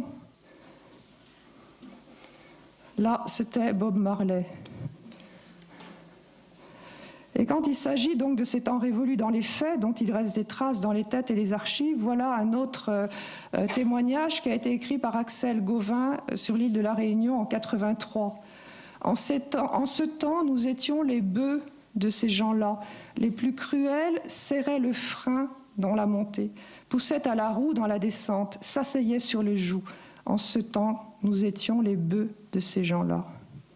Là, c'était Bob Marley. Et quand il s'agit donc de ces temps révolus dans les faits, dont il reste des traces dans les têtes et les archives, voilà un autre témoignage qui a été écrit par Axel Gauvin sur l'île de la Réunion en 1983. En ce temps, nous étions les bœufs de ces gens-là. Les plus cruels serraient le frein dans la montée, poussaient à la roue dans la descente, s'asseyaient sur les joues. En ce temps, nous étions les bœufs de ces gens-là.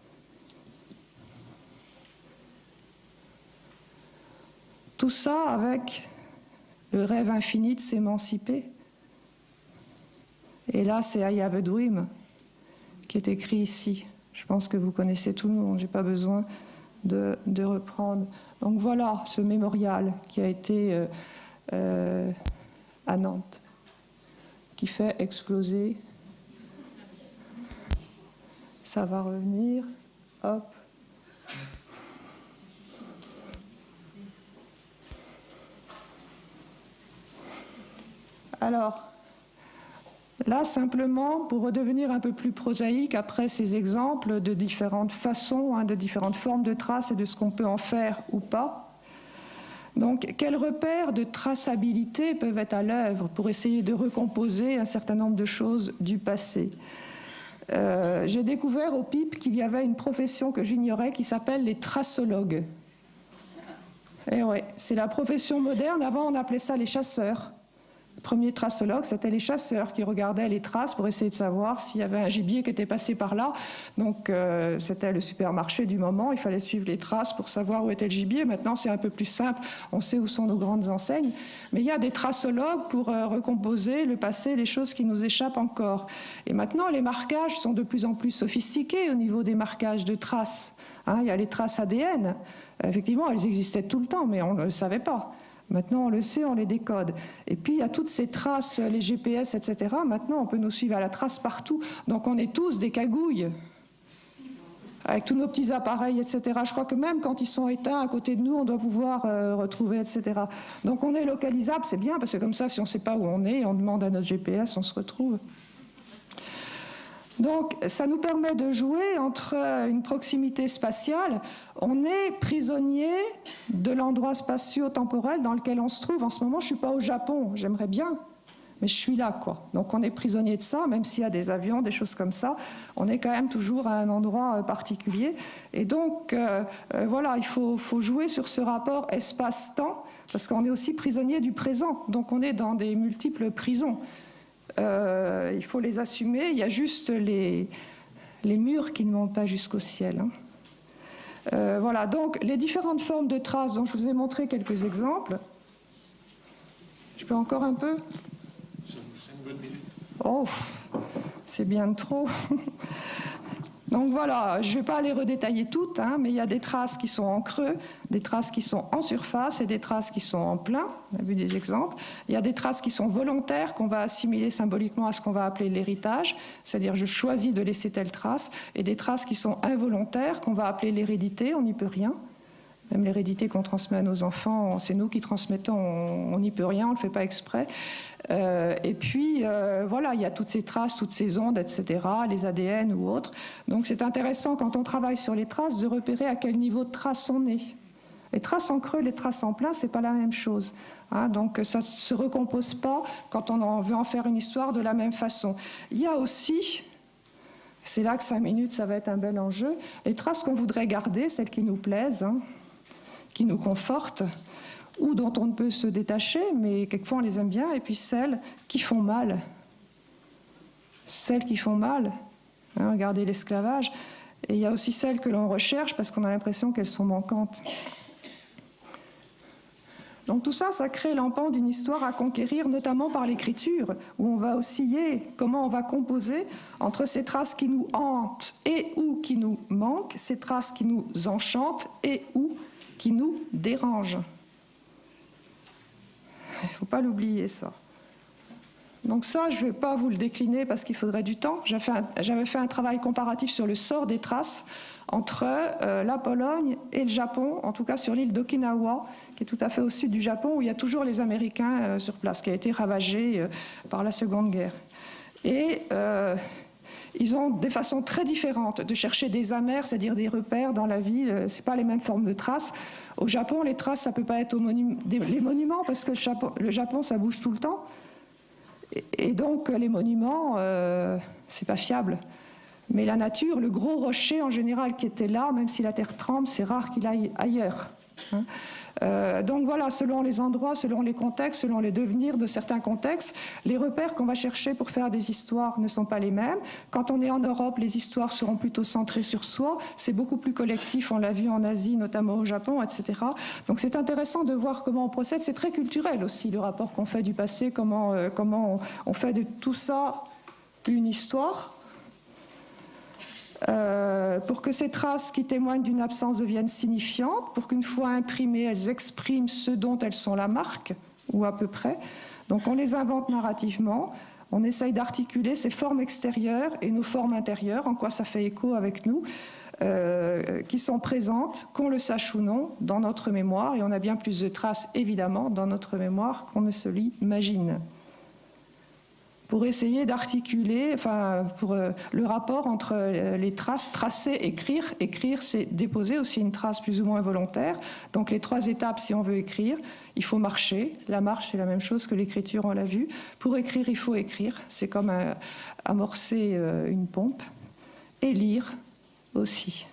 Tout ça avec le rêve infini de s'émanciper. Et là, c'est I Have a Dream qui est écrit ici. Je pense que vous connaissez tout le monde, je n'ai pas besoin de reprendre. Donc voilà ce mémorial qui a été à Nantes, qui fait exploser. Ça va revenir. Hop. Alors, là, simplement, pour redevenir un peu plus prosaïque, après ces exemples de différentes façons, hein, de différentes formes de traces et de ce qu'on peut en faire ou pas, donc, quels repères de traçabilité peuvent être à l'œuvre pour essayer de recomposer un certain nombre de choses du passé? J'ai découvert au PIP qu'il y avait une profession que j'ignorais qui s'appelle les tracologues. Et ouais, c'est la profession moderne. Avant, on appelait ça les chasseurs. premiers tracologues, c'était les chasseurs qui regardaient les traces pour essayer de savoir s'il y avait un gibier qui était passé par là. Donc c'était le supermarché du moment, il fallait suivre les traces pour savoir où était le gibier. Maintenant c'est un peu plus simple, on sait où sont nos grandes enseignes. Mais il y a des tracologues pour recomposer le passé, les choses qui nous échappent encore. Et maintenant les marquages sont de plus en plus sophistiqués au niveau des marquages de traces. Il y a les traces ADN. Effectivement, elles existaient tout le temps, mais on ne le savait pas. Maintenant, on le sait, on les décode. Et puis, il y a toutes ces traces, les GPS, etc. Maintenant, on peut nous suivre à la trace partout. Donc, on est tous des cagouilles, avec tous nos petits appareils, etc. Je crois que même quand ils sont éteints à côté de nous, on doit pouvoir retrouver, etc. Donc, on est localisable, c'est bien, parce que comme ça, si on ne sait pas où on est, on demande à notre GPS, on se retrouve. Donc, ça nous permet de jouer entre une proximité spatiale. On est prisonnier de l'endroit spatio-temporel dans lequel on se trouve. En ce moment, je ne suis pas au Japon, j'aimerais bien, mais je suis là, quoi. Donc, on est prisonnier de ça, même s'il y a des avions, des choses comme ça. On est quand même toujours à un endroit particulier. Et donc, voilà, il faut jouer sur ce rapport espace-temps, parce qu'on est aussi prisonnier du présent. Donc, on est dans des multiples prisons. Il faut les assumer. Il y a juste les murs qui ne montent pas jusqu'au ciel. Voilà, donc les différentes formes de traces dont je vous ai montré quelques exemples. Je peux encore un peu? C'est une bonne minute. Oh, c'est bien de trop. Donc voilà, je ne vais pas les redétailler toutes, mais il y a des traces qui sont en creux, des traces qui sont en surface et des traces qui sont en plein. On a vu des exemples. Il y a des traces qui sont volontaires, qu'on va assimiler symboliquement à ce qu'on va appeler l'héritage, c'est-à-dire je choisis de laisser telle trace, et des traces qui sont involontaires, qu'on va appeler l'hérédité, on n'y peut rien. Même l'hérédité qu'on transmet à nos enfants, c'est nous qui transmettons, on n'y peut rien, on ne le fait pas exprès. Et puis, voilà, il y a toutes ces traces, toutes ces ondes, etc., les ADN ou autres. Donc c'est intéressant, quand on travaille sur les traces, de repérer à quel niveau de traces on est. Les traces en creux, les traces en plein, c'est pas la même chose. Donc ça ne se recompose pas quand on veut en faire une histoire de la même façon. Il y a aussi... C'est là que 5 minutes, ça va être un bel enjeu. Les traces qu'on voudrait garder, celles qui nous plaisent, qui nous confortent, ou dont on ne peut se détacher, mais quelquefois on les aime bien, et puis celles qui font mal. Celles qui font mal, regardez l'esclavage, et il y a aussi celles que l'on recherche parce qu'on a l'impression qu'elles sont manquantes. Donc tout ça, ça crée l'empan d'une histoire à conquérir, notamment par l'écriture, où on va osciller, comment on va composer entre ces traces qui nous hantent et ou qui nous manquent, ces traces qui nous enchantent et ou qui nous dérangent. Il ne faut pas l'oublier, ça. Donc ça, je ne vais pas vous le décliner parce qu'il faudrait du temps. J'avais fait un travail comparatif sur le sort des traces entre la Pologne et le Japon, en tout cas sur l'île d'Okinawa, qui est tout à fait au sud du Japon, où il y a toujours les Américains sur place, qui a été ravagé par la Seconde Guerre. Et ils ont des façons très différentes de chercher des amers, c'est-à-dire des repères dans la ville. Ce n'est pas les mêmes formes de traces. Au Japon, les traces, ça ne peut pas être les monuments, parce que le Japon, ça bouge tout le temps. Et donc, les monuments, c'est pas fiable. Mais la nature, le gros rocher en général qui était là, même si la terre tremble, c'est rare qu'il aille ailleurs. Donc voilà, selon les endroits, selon les contextes, selon les devenirs de certains contextes, les repères qu'on va chercher pour faire des histoires ne sont pas les mêmes. Quand on est en Europe, les histoires seront plutôt centrées sur soi. C'est beaucoup plus collectif, on l'a vu en Asie, notamment au Japon, etc. Donc c'est intéressant de voir comment on procède. C'est très culturel aussi, le rapport qu'on fait du passé, comment on fait de tout ça une histoire. Pour que ces traces qui témoignent d'une absence deviennent signifiantes, pour qu'une fois imprimées, elles expriment ce dont elles sont la marque, ou à peu près. Donc on les invente narrativement, on essaye d'articuler ces formes extérieures et nos formes intérieures, en quoi ça fait écho avec nous, qui sont présentes, qu'on le sache ou non, dans notre mémoire, et on a bien plus de traces, évidemment, dans notre mémoire qu'on ne se l'imagine. Pour essayer d'articuler, pour le rapport entre les traces, tracer, écrire. Écrire, c'est déposer aussi une trace plus ou moins volontaire. Donc les 3 étapes, si on veut écrire, il faut marcher. La marche, c'est la même chose que l'écriture, on l'a vu. Pour écrire, il faut écrire. C'est comme amorcer une pompe. Et lire aussi.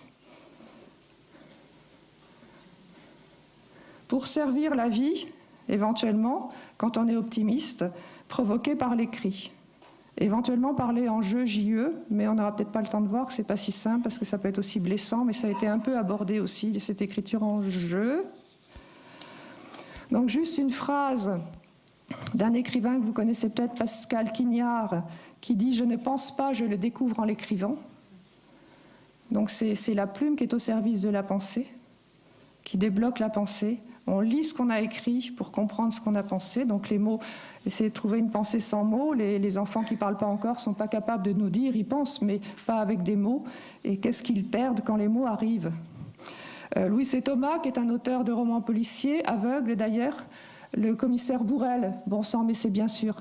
Pour servir la vie, éventuellement, quand on est optimiste, provoqués par les cris. Éventuellement parler en jeu, JE, mais on n'aura peut-être pas le temps de voir que c'est pas si simple parce que ça peut être aussi blessant, mais ça a été un peu abordé aussi, cette écriture en jeu. Donc juste une phrase d'un écrivain que vous connaissez peut-être, Pascal Quignard, qui dit « Je ne pense pas, je le découvre en l'écrivant ». Donc c'est la plume qui est au service de la pensée, qui débloque la pensée. On lit ce qu'on a écrit pour comprendre ce qu'on a pensé. Donc les mots, essayez de trouver une pensée sans mots. Les enfants qui ne parlent pas encore ne sont pas capables de nous dire, ils pensent, mais pas avec des mots. Et qu'est-ce qu'ils perdent quand les mots arrivent ? Louis C. Thomas, qui est un auteur de romans policiers, aveugle d'ailleurs, le commissaire Bourrel, bon sang, mais c'est bien sûr,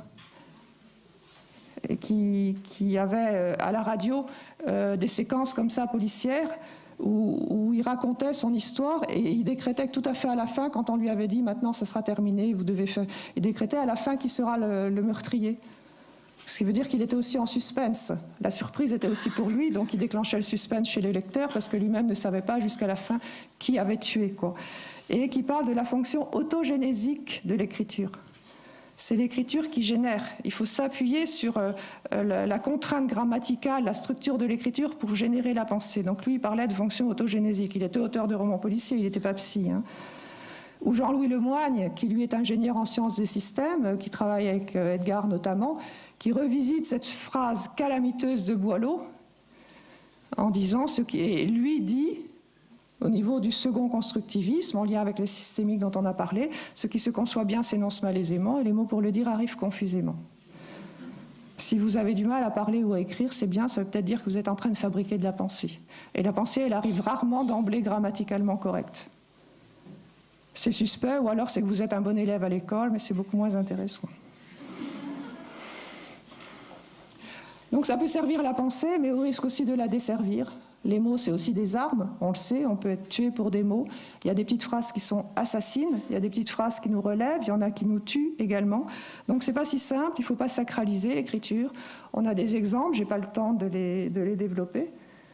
qui avait à la radio des séquences comme ça policières, où il racontait son histoire et il décrétait tout à fait à la fin, quand on lui avait dit maintenant ça sera terminé, vous devez faire, il décrétait à la fin qui sera le meurtrier. Ce qui veut dire qu'il était aussi en suspense. La surprise était aussi pour lui, donc il déclenchait le suspense chez le lecteur parce que lui-même ne savait pas jusqu'à la fin qui avait tué, quoi. Et qui parle de la fonction autogénésique de l'écriture. C'est l'écriture qui génère. Il faut s'appuyer sur la contrainte grammaticale, la structure de l'écriture pour générer la pensée. Donc lui, il parlait de fonction autogénésique. Il était auteur de romans policiers, il n'était pas psy. Ou Jean-Louis Lemoigne, qui lui est ingénieur en sciences des systèmes, qui travaille avec Edgar notamment, qui revisite cette phrase calamiteuse de Boileau en disant ce qui lui dit, au niveau du second constructivisme, en lien avec les systémiques dont on a parlé, ce qui se conçoit bien s'énonce malaisément et les mots pour le dire arrivent confusément. Si vous avez du mal à parler ou à écrire, c'est bien, ça veut peut-être dire que vous êtes en train de fabriquer de la pensée. Et la pensée, elle arrive rarement d'emblée grammaticalement correcte. C'est suspect, ou alors c'est que vous êtes un bon élève à l'école, mais c'est beaucoup moins intéressant. Donc ça peut servir la pensée, mais au risque aussi de la desservir. Les mots, c'est aussi des armes, on le sait, on peut être tué pour des mots. Il y a des petites phrases qui sont assassines, il y a des petites phrases qui nous relèvent, il y en a qui nous tuent également. Donc c'est pas si simple, il ne faut pas sacraliser l'écriture. On a des exemples, je n'ai pas le temps de les développer.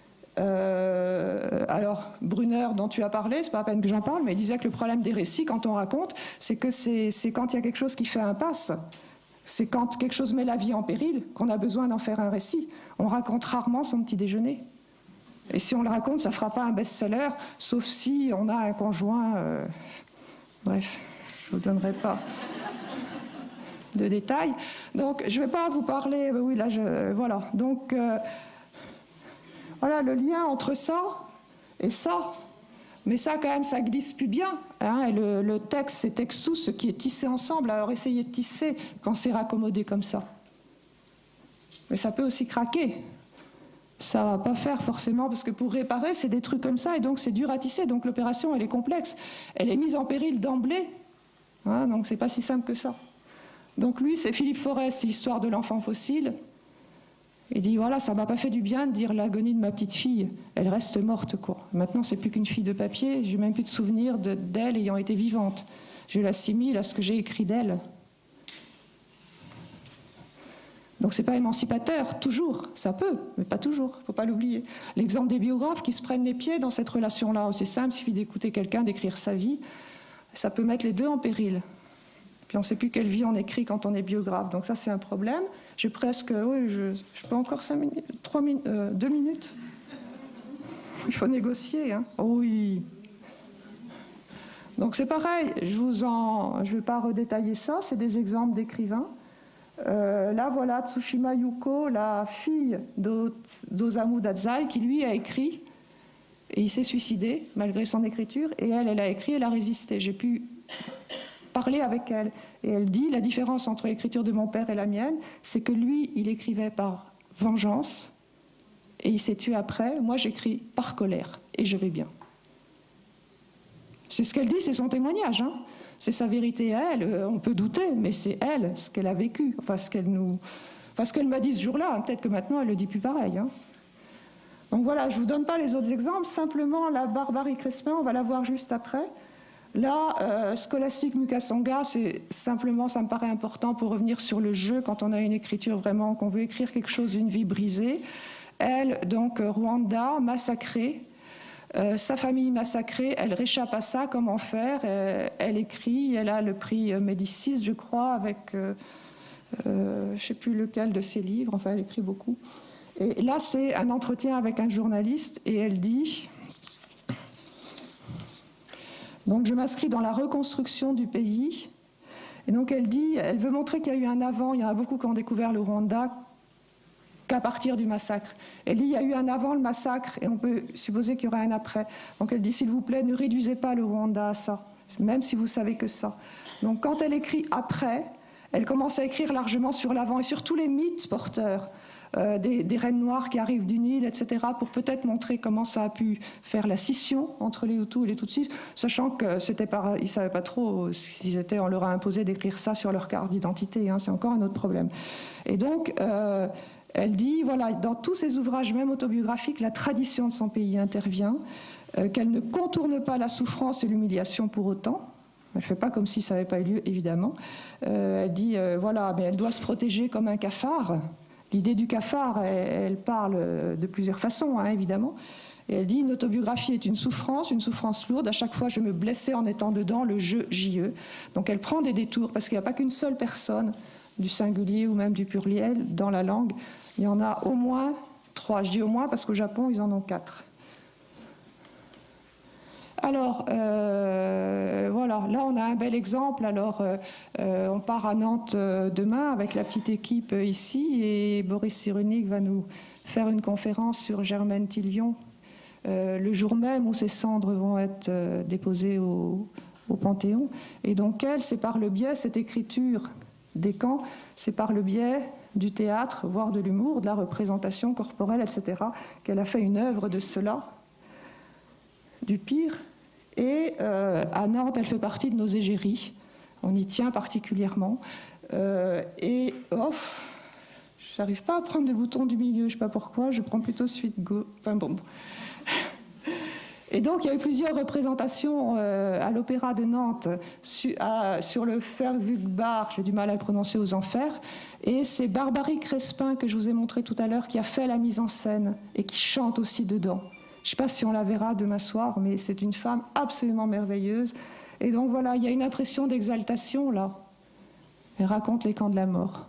Alors, Brunner, dont tu as parlé, c'est pas la peine que j'en parle, mais il disait que le problème des récits, quand on raconte, c'est que c'est quand il y a quelque chose qui fait impasse. C'est quand quelque chose met la vie en péril qu'on a besoin d'en faire un récit. On raconte rarement son petit déjeuner. Et si on le raconte, ça ne fera pas un best-seller, sauf si on a un conjoint... Bref, je ne vous donnerai pas de détails. Donc, je ne vais pas vous parler... Oui, là, voilà. Donc, voilà le lien entre ça et ça. Mais ça, quand même, ça glisse plus bien. Hein, et le texte, c'est textus, ce qui est tissé ensemble. Alors, essayez de tisser quand c'est raccommodé comme ça. Mais ça peut aussi craquer. Ça ne va pas faire forcément, parce que pour réparer, c'est des trucs comme ça, et donc c'est dur à tisser. Donc l'opération, elle est complexe. Elle est mise en péril d'emblée. Hein, donc c'est pas si simple que ça. Donc lui, c'est Philippe Forest, l'histoire de l'enfant fossile. Il dit, voilà, ça ne m'a pas fait du bien de dire l'agonie de ma petite fille. Elle reste morte, quoi. Maintenant, c'est plus qu'une fille de papier. J'ai même plus de souvenir d'elle ayant été vivante. Je l'assimile à ce que j'ai écrit d'elle. Donc c'est pas émancipateur, toujours, ça peut, mais pas toujours, il ne faut pas l'oublier. L'exemple des biographes qui se prennent les pieds dans cette relation-là, c'est simple, il suffit d'écouter quelqu'un, d'écrire sa vie, ça peut mettre les deux en péril. Puis on ne sait plus quelle vie on écrit quand on est biographe, donc ça c'est un problème. J'ai presque, oui, je peux encore 5 minutes, 2 minutes. Il faut négocier, hein. Oui. Donc c'est pareil, je ne vais pas redétailler ça, c'est des exemples d'écrivains. Là, voilà Tsushima Yuko, la fille d'Osamu Dazai, qui lui a écrit, et il s'est suicidé, malgré son écriture, et elle a écrit, elle a résisté. J'ai pu parler avec elle, et elle dit, la différence entre l'écriture de mon père et la mienne, c'est que lui, il écrivait par vengeance, et il s'est tué après. Moi, j'écris par colère, et je vais bien. C'est ce qu'elle dit, c'est son témoignage, hein. C'est sa vérité à elle, on peut douter, mais c'est elle, ce qu'elle a vécu, enfin ce qu'elle m'a dit ce jour-là, hein. Peut-être que maintenant elle ne le dit plus pareil. Hein. Donc voilà, je ne vous donne pas les autres exemples, simplement la Barbarie Crespin, on va la voir juste après. Là, Scholastique Mukasonga, c'est simplement, ça me paraît important pour revenir sur le jeu, quand on a une écriture vraiment, qu'on veut écrire quelque chose, une vie brisée. Elle, donc Rwanda, massacrée. Sa famille massacrée, elle réchappe à ça, comment faire, elle écrit, elle a le prix Médicis, je crois, avec je ne sais plus lequel de ses livres, enfin elle écrit beaucoup. Et là, c'est un entretien avec un journaliste et elle dit... Donc je m'inscris dans la reconstruction du pays. Et donc elle dit, elle veut montrer qu'il y a eu un avant, il y en a beaucoup qui ont découvert le Rwanda qu'à partir du massacre. Elle dit, il y a eu un avant le massacre et on peut supposer qu'il y aura un après. Donc elle dit, s'il vous plaît, ne réduisez pas le Rwanda à ça, même si vous savez que ça. Donc quand elle écrit après, elle commence à écrire largement sur l'avant et sur tous les mythes porteurs. Des reines noires qui arrivent du Nil, etc., pour peut-être montrer comment ça a pu faire la scission entre les Hutus et les Tutsis, sachant que ils ne savaient pas trop s'ils étaient, on leur a imposé d'écrire ça sur leur carte d'identité, hein, c'est encore un autre problème. Et donc, elle dit, voilà, dans tous ses ouvrages, même autobiographiques, la tradition de son pays intervient, qu'elle ne contourne pas la souffrance et l'humiliation pour autant. Elle ne fait pas comme si ça n'avait pas eu lieu, évidemment. Elle dit, voilà, mais elle doit se protéger comme un cafard. L'idée du cafard, elle parle de plusieurs façons, hein, évidemment. Et elle dit, une autobiographie est une souffrance lourde. À chaque fois, je me blessais en étant dedans, le je, j'ie. Donc elle prend des détours, parce qu'il n'y a pas qu'une seule personne, du singulier ou même du pluriel, dans la langue. Il y en a au moins 3. Je dis au moins parce qu'au Japon, ils en ont 4. Alors, voilà, là on a un bel exemple. Alors, on part à Nantes demain avec la petite équipe ici et Boris Cyrulnik va nous faire une conférence sur Germaine Tillion le jour même où ses cendres vont être déposées au Panthéon. Et donc elle, c'est par le biais, cette écriture des camps, c'est par le biais du théâtre, voire de l'humour, de la représentation corporelle, etc., qu'elle a fait une œuvre de cela, du pire. Et à Nantes, elle fait partie de nos égéries. On y tient particulièrement. J'arrive pas à prendre des boutons du milieu, je sais pas pourquoi, je prends plutôt suite go. Enfin bon. Et donc, il y a eu plusieurs représentations à l'Opéra de Nantes sur le Fervugbar, j'ai du mal à le prononcer, aux Enfers. Et c'est Barbarie Crespin, que je vous ai montré tout à l'heure, qui a fait la mise en scène et qui chante aussi dedans. Je ne sais pas si on la verra demain soir, mais c'est une femme absolument merveilleuse. Et donc voilà, il y a une impression d'exaltation là. Elle raconte les camps de la mort.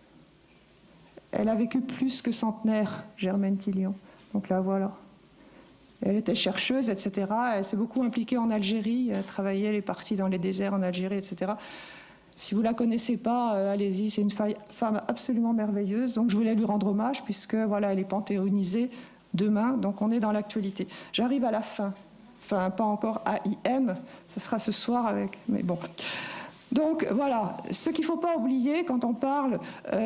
Elle a vécu plus que centenaire, Germaine Tillion. Donc là, voilà. Elle était chercheuse, etc. Elle s'est beaucoup impliquée en Algérie. Elle travaillait, elle est partie dans les déserts en Algérie, etc. Si vous ne la connaissez pas, allez-y, c'est une femme absolument merveilleuse. Donc je voulais lui rendre hommage, puisque voilà, elle est panthéonisée demain, donc on est dans l'actualité. J'arrive à la fin. Enfin, pas encore AIM, ce sera ce soir avec... Mais bon... Donc voilà, ce qu'il ne faut pas oublier quand on parle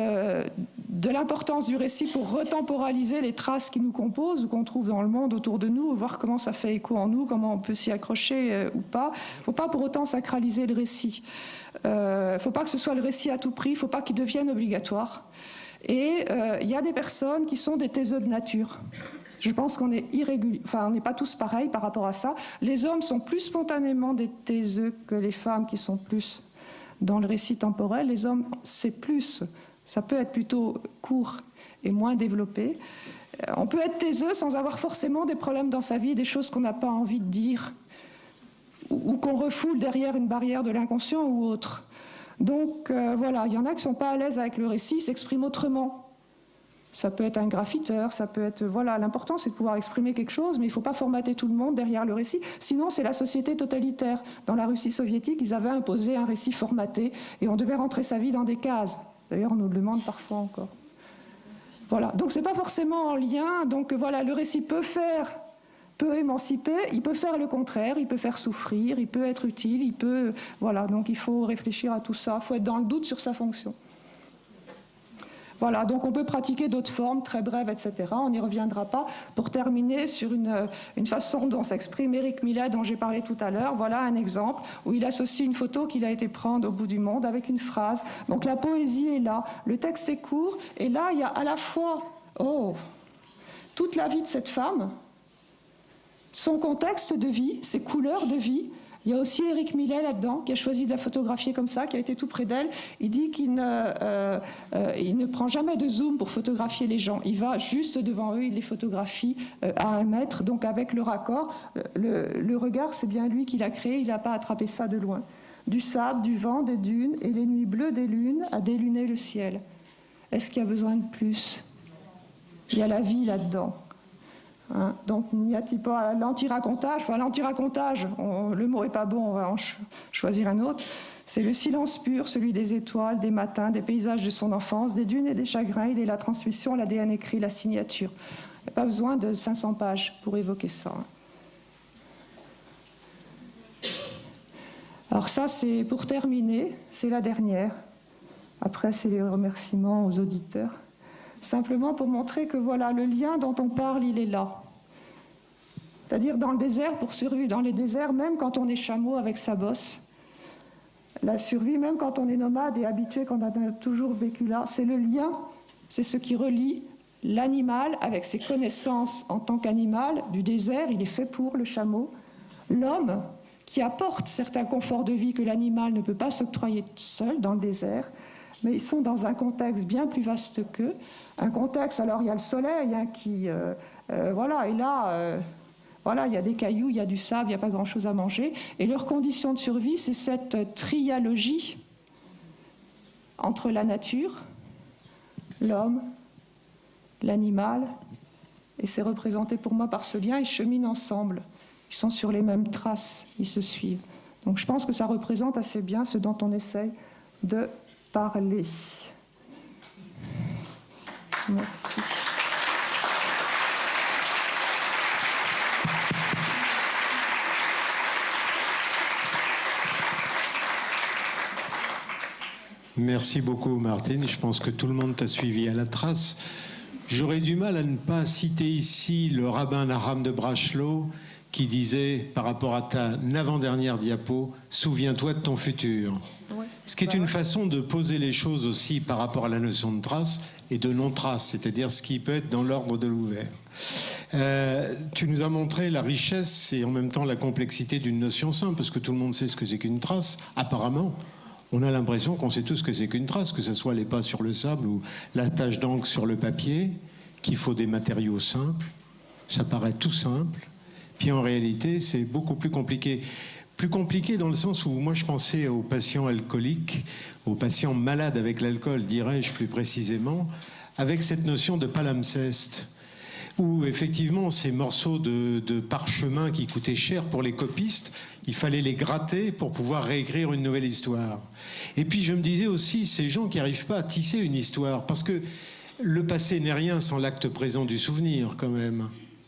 de l'importance du récit pour retemporaliser les traces qui nous composent ou qu'on trouve dans le monde autour de nous, voir comment ça fait écho en nous, comment on peut s'y accrocher ou pas. Il ne faut pas pour autant sacraliser le récit. Il ne faut pas que ce soit le récit à tout prix, il ne faut pas qu'il devienne obligatoire. Et il y a des personnes qui sont des taiseux de nature. Je pense qu'on est irrégulier, enfin on n'est pas tous pareils par rapport à ça. Les hommes sont plus spontanément des taiseux que les femmes qui sont plus dans le récit temporel. Les hommes, c'est plus, ça peut être plutôt court et moins développé. On peut être taiseux sans avoir forcément des problèmes dans sa vie, des choses qu'on n'a pas envie de dire ou qu'on refoule derrière une barrière de l'inconscient ou autre. Donc voilà, il y en a qui ne sont pas à l'aise avec le récit, s'expriment autrement. Ça peut être un graffiteur, ça peut être... Voilà, l'important c'est de pouvoir exprimer quelque chose, mais il ne faut pas formater tout le monde derrière le récit. Sinon, c'est la société totalitaire. Dans la Russie soviétique, ils avaient imposé un récit formaté et on devait rentrer sa vie dans des cases. D'ailleurs, on nous le demande parfois encore. Voilà, donc c'est pas forcément en lien. Donc voilà, le récit peut émanciper, il peut faire le contraire, il peut faire souffrir, il peut être utile, il peut... Voilà, donc il faut réfléchir à tout ça, il faut être dans le doute sur sa fonction. Voilà, donc on peut pratiquer d'autres formes, très brèves, etc. On n'y reviendra pas. Pour terminer sur une façon dont s'exprime Éric Millet, dont j'ai parlé tout à l'heure, voilà un exemple où il associe une photo qu'il a été prendre au bout du monde avec une phrase. Donc la poésie est là, le texte est court, et là il y a à la fois toute la vie de cette femme, son contexte de vie, ses couleurs de vie. Il y a aussi Éric Millet là-dedans, qui a choisi de la photographier comme ça, qui a été tout près d'elle. Il dit qu'il ne prend jamais de zoom pour photographier les gens. Il va juste devant eux, il les photographie à 1 mètre, donc avec le raccord. Le regard, c'est bien lui qui l'a créé, il n'a pas attrapé ça de loin. du sable, du vent, des dunes et les nuits bleues des lunes à déluminer le ciel. Est-ce qu'il y a besoin de plus? Il y a la vie là-dedans. Hein, donc, n'y a-t-il pas l'antiracontage? Enfin, l'antiracontage, le mot n'est pas bon, on va en choisir un autre. C'est le silence pur, celui des étoiles, des matins, des paysages de son enfance, des dunes et des chagrins. Il est la transmission, l'ADN écrit, la signature. Il n'y a pas besoin de 500 pages pour évoquer ça. Alors ça, c'est pour terminer, c'est la dernière. Après, c'est les remerciements aux auditeurs. Simplement pour montrer que voilà, le lien dont on parle, il est là. C'est-à-dire dans le désert, pour survivre dans les déserts, même quand on est chameau avec sa bosse, la survie, même quand on est nomade et habitué, qu'on a toujours vécu là, c'est le lien, c'est ce qui relie l'animal avec ses connaissances en tant qu'animal du désert, il est fait pour le chameau, l'homme qui apporte certains conforts de vie que l'animal ne peut pas s'octroyer seul dans le désert, mais ils sont dans un contexte bien plus vaste qu'eux, un contexte, alors il y a le soleil hein, qui, voilà, et là... Voilà, il y a des cailloux, il y a du sable, il n'y a pas grand-chose à manger. Et leur condition de survie, c'est cette trialogie entre la nature, l'homme, l'animal. Et c'est représenté pour moi par ce lien. Ils cheminent ensemble. Ils sont sur les mêmes traces. Ils se suivent. Donc je pense que ça représente assez bien ce dont on essaye de parler. Merci. Merci beaucoup, Martine. Je pense que tout le monde t'a suivi à la trace. J'aurais du mal à ne pas citer ici le rabbin Nahum de Brachlow qui disait, par rapport à ta avant-dernière diapo, « Souviens-toi de ton futur ». Ce qui est une façon de poser les choses aussi par rapport à la notion de trace et de non-trace, c'est-à-dire ce qui peut être dans l'ordre de l'ouvert. Tu nous as montré la richesse et en même temps la complexité d'une notion simple, parce que tout le monde sait ce que c'est qu'une trace, apparemment. On a l'impression qu'on sait tous ce que c'est qu'une trace, que ce soit les pas sur le sable ou la tache d'encre sur le papier, qu'il faut des matériaux simples. Ça paraît tout simple. Puis en réalité, c'est beaucoup plus compliqué. Plus compliqué dans le sens où moi je pensais aux patients alcooliques, aux patients malades avec l'alcool, dirais-je plus précisément, avec cette notion de palimpseste, où effectivement ces morceaux de parchemin qui coûtaient cher pour les copistes, il fallait les gratter pour pouvoir réécrire une nouvelle histoire. Et puis je me disais aussi, ces gens qui n'arrivent pas à tisser une histoire, parce que le passé n'est rien sans l'acte présent du souvenir quand même.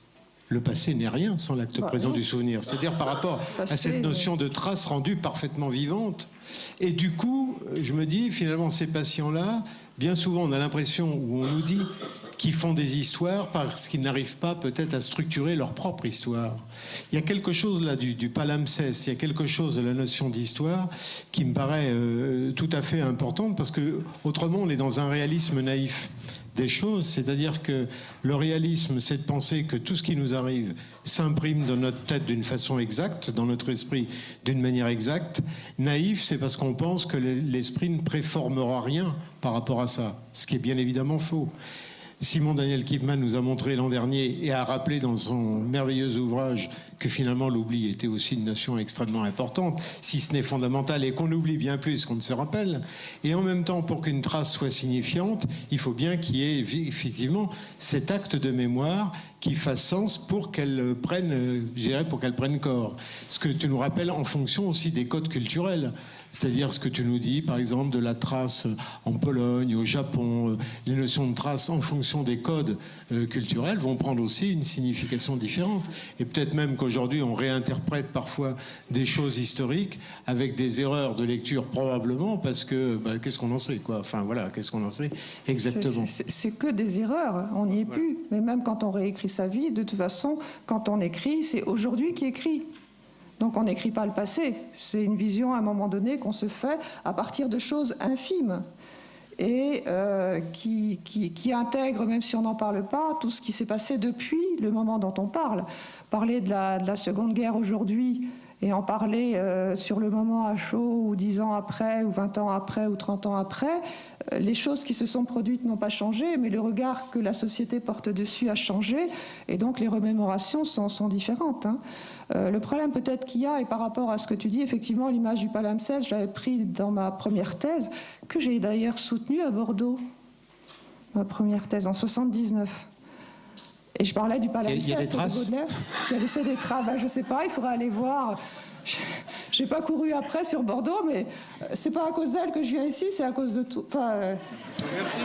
Le passé n'est rien sans l'acte présent du souvenir. C'est-à-dire par rapport à cette notion de trace rendue parfaitement vivante. Et du coup, je me dis, finalement, ces patients-là, bien souvent, on a l'impression, ou on nous dit, qu'ils font des histoires parce qu'ils n'arrivent pas peut-être à structurer leur propre histoire. Il y a quelque chose là du palimpseste, il y a quelque chose de la notion d'histoire qui me paraît tout à fait importante parce que autrement on est dans un réalisme naïf des choses, c'est-à-dire que le réalisme, c'est de penser que tout ce qui nous arrive s'imprime dans notre tête d'une façon exacte, dans notre esprit d'une manière exacte. Naïf, c'est parce qu'on pense que l'esprit ne préformera rien par rapport à ça, ce qui est bien évidemment faux. Simon Daniel Kipman nous a montré l'an dernier et a rappelé dans son merveilleux ouvrage que finalement l'oubli était aussi une notion extrêmement importante, si ce n'est fondamentale, et qu'on oublie bien plus qu'on ne se rappelle. Et en même temps, pour qu'une trace soit signifiante, il faut bien qu'il y ait effectivement cet acte de mémoire qui fasse sens pour qu'elle prenne, je dirais, pour qu'elle prenne corps. Ce que tu nous rappelles en fonction aussi des codes culturels. C'est-à-dire ce que tu nous dis, par exemple, de la trace en Pologne, au Japon, les notions de trace en fonction des codes culturels vont prendre aussi une signification différente. Et peut-être même qu'aujourd'hui, on réinterprète parfois des choses historiques avec des erreurs de lecture probablement parce que, qu'est-ce qu'on en sait, quoi. Enfin, voilà, qu'est-ce qu'on en sait exactement. C'est que des erreurs, on n'y est plus. Mais même quand on réécrit sa vie, de toute façon, quand on écrit, c'est aujourd'hui qui écrit. Donc on n'écrit pas le passé, c'est une vision à un moment donné qu'on se fait à partir de choses infimes et qui intègrent, même si on n'en parle pas, tout ce qui s'est passé depuis le moment dont on parle. Parler de la Seconde Guerre aujourd'hui et en parler sur le moment à chaud, ou 10 ans après, ou 20 ans après, ou 30 ans après, les choses qui se sont produites n'ont pas changé, mais le regard que la société porte dessus a changé, et donc les remémorations sont différentes. Hein. Le problème peut-être qu'il y a, et par rapport à ce que tu dis, effectivement, l'image du palimpseste, je l'avais pris dans ma première thèse, que j'ai d'ailleurs soutenue à Bordeaux, ma première thèse, en 79. Et je parlais du palimpseste de Baudelaire, qui a laissé des traces. Ben, je ne sais pas, il faudrait aller voir. Je n'ai pas couru après sur Bordeaux, mais c'est pas à cause d'elle que je viens ici, c'est à cause de tout. Enfin, Merci.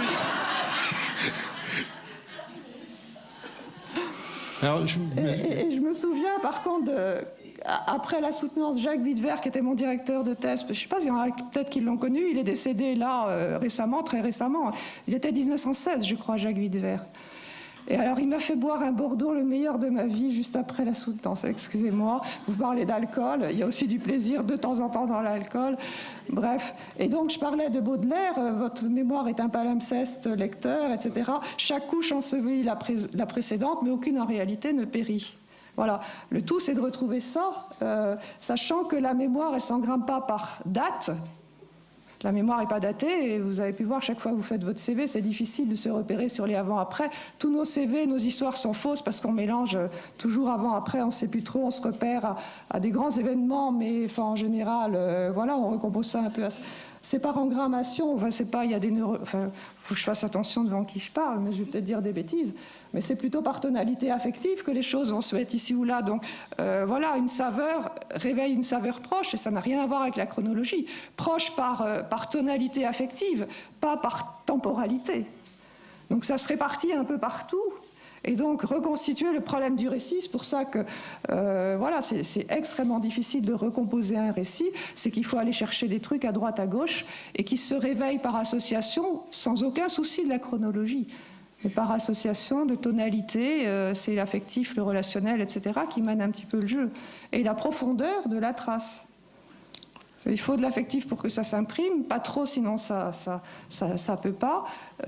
Alors, et je me souviens, par contre, après la soutenance, Jacques Wittevert, qui était mon directeur de thèse, je ne sais pas, il y en a peut-être qui l'ont connu, il est décédé là récemment, très récemment. Il était 1916, je crois, Jacques Wittevert. Et alors, il m'a fait boire un Bordeaux, le meilleur de ma vie, juste après la soutenance. Excusez-moi, vous parlez d'alcool, il y a aussi du plaisir de temps en temps dans l'alcool. Bref, et donc je parlais de Baudelaire, votre mémoire est un palimpseste lecteur, etc. Chaque couche ensevelit la précédente, mais aucune en réalité ne périt. Voilà, le tout c'est de retrouver ça, sachant que la mémoire, elle ne s'engramme pas par date. La mémoire n'est pas datée, et vous avez pu voir, chaque fois que vous faites votre CV, c'est difficile de se repérer sur les avant-après. Tous nos CV, nos histoires sont fausses parce qu'on mélange toujours avant-après, on ne sait plus trop, on se repère à des grands événements, mais enfin, en général, voilà, on recompose ça un peu. C'est par engrammation, enfin, c'est pas, il y a des enfin, faut que je fasse attention devant qui je parle, mais je vais peut-être dire des bêtises, mais c'est plutôt par tonalité affective que les choses vont se mettre ici ou là. Donc voilà, une saveur réveille une saveur proche, et ça n'a rien à voir avec la chronologie. Proche par tonalité affective, pas par temporalité. Donc ça se répartit un peu partout. Et donc reconstituer le problème du récit, c'est pour ça que voilà, c'est extrêmement difficile de recomposer un récit, c'est qu'il faut aller chercher des trucs à droite, à gauche, et qui se réveillent par association, sans aucun souci de la chronologie. Mais par association de tonalité, c'est l'affectif, le relationnel, etc., qui mène un petit peu le jeu. Et la profondeur de la trace. Il faut de l'affectif pour que ça s'imprime, pas trop, sinon ça peut pas.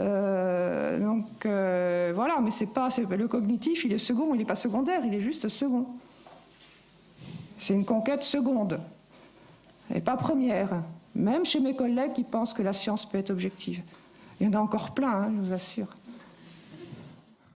Donc voilà, mais le cognitif, il est second, il n'est pas secondaire, il est juste second. C'est une conquête seconde, et pas première. Même chez mes collègues qui pensent que la science peut être objective. Il y en a encore plein, hein, je vous assure.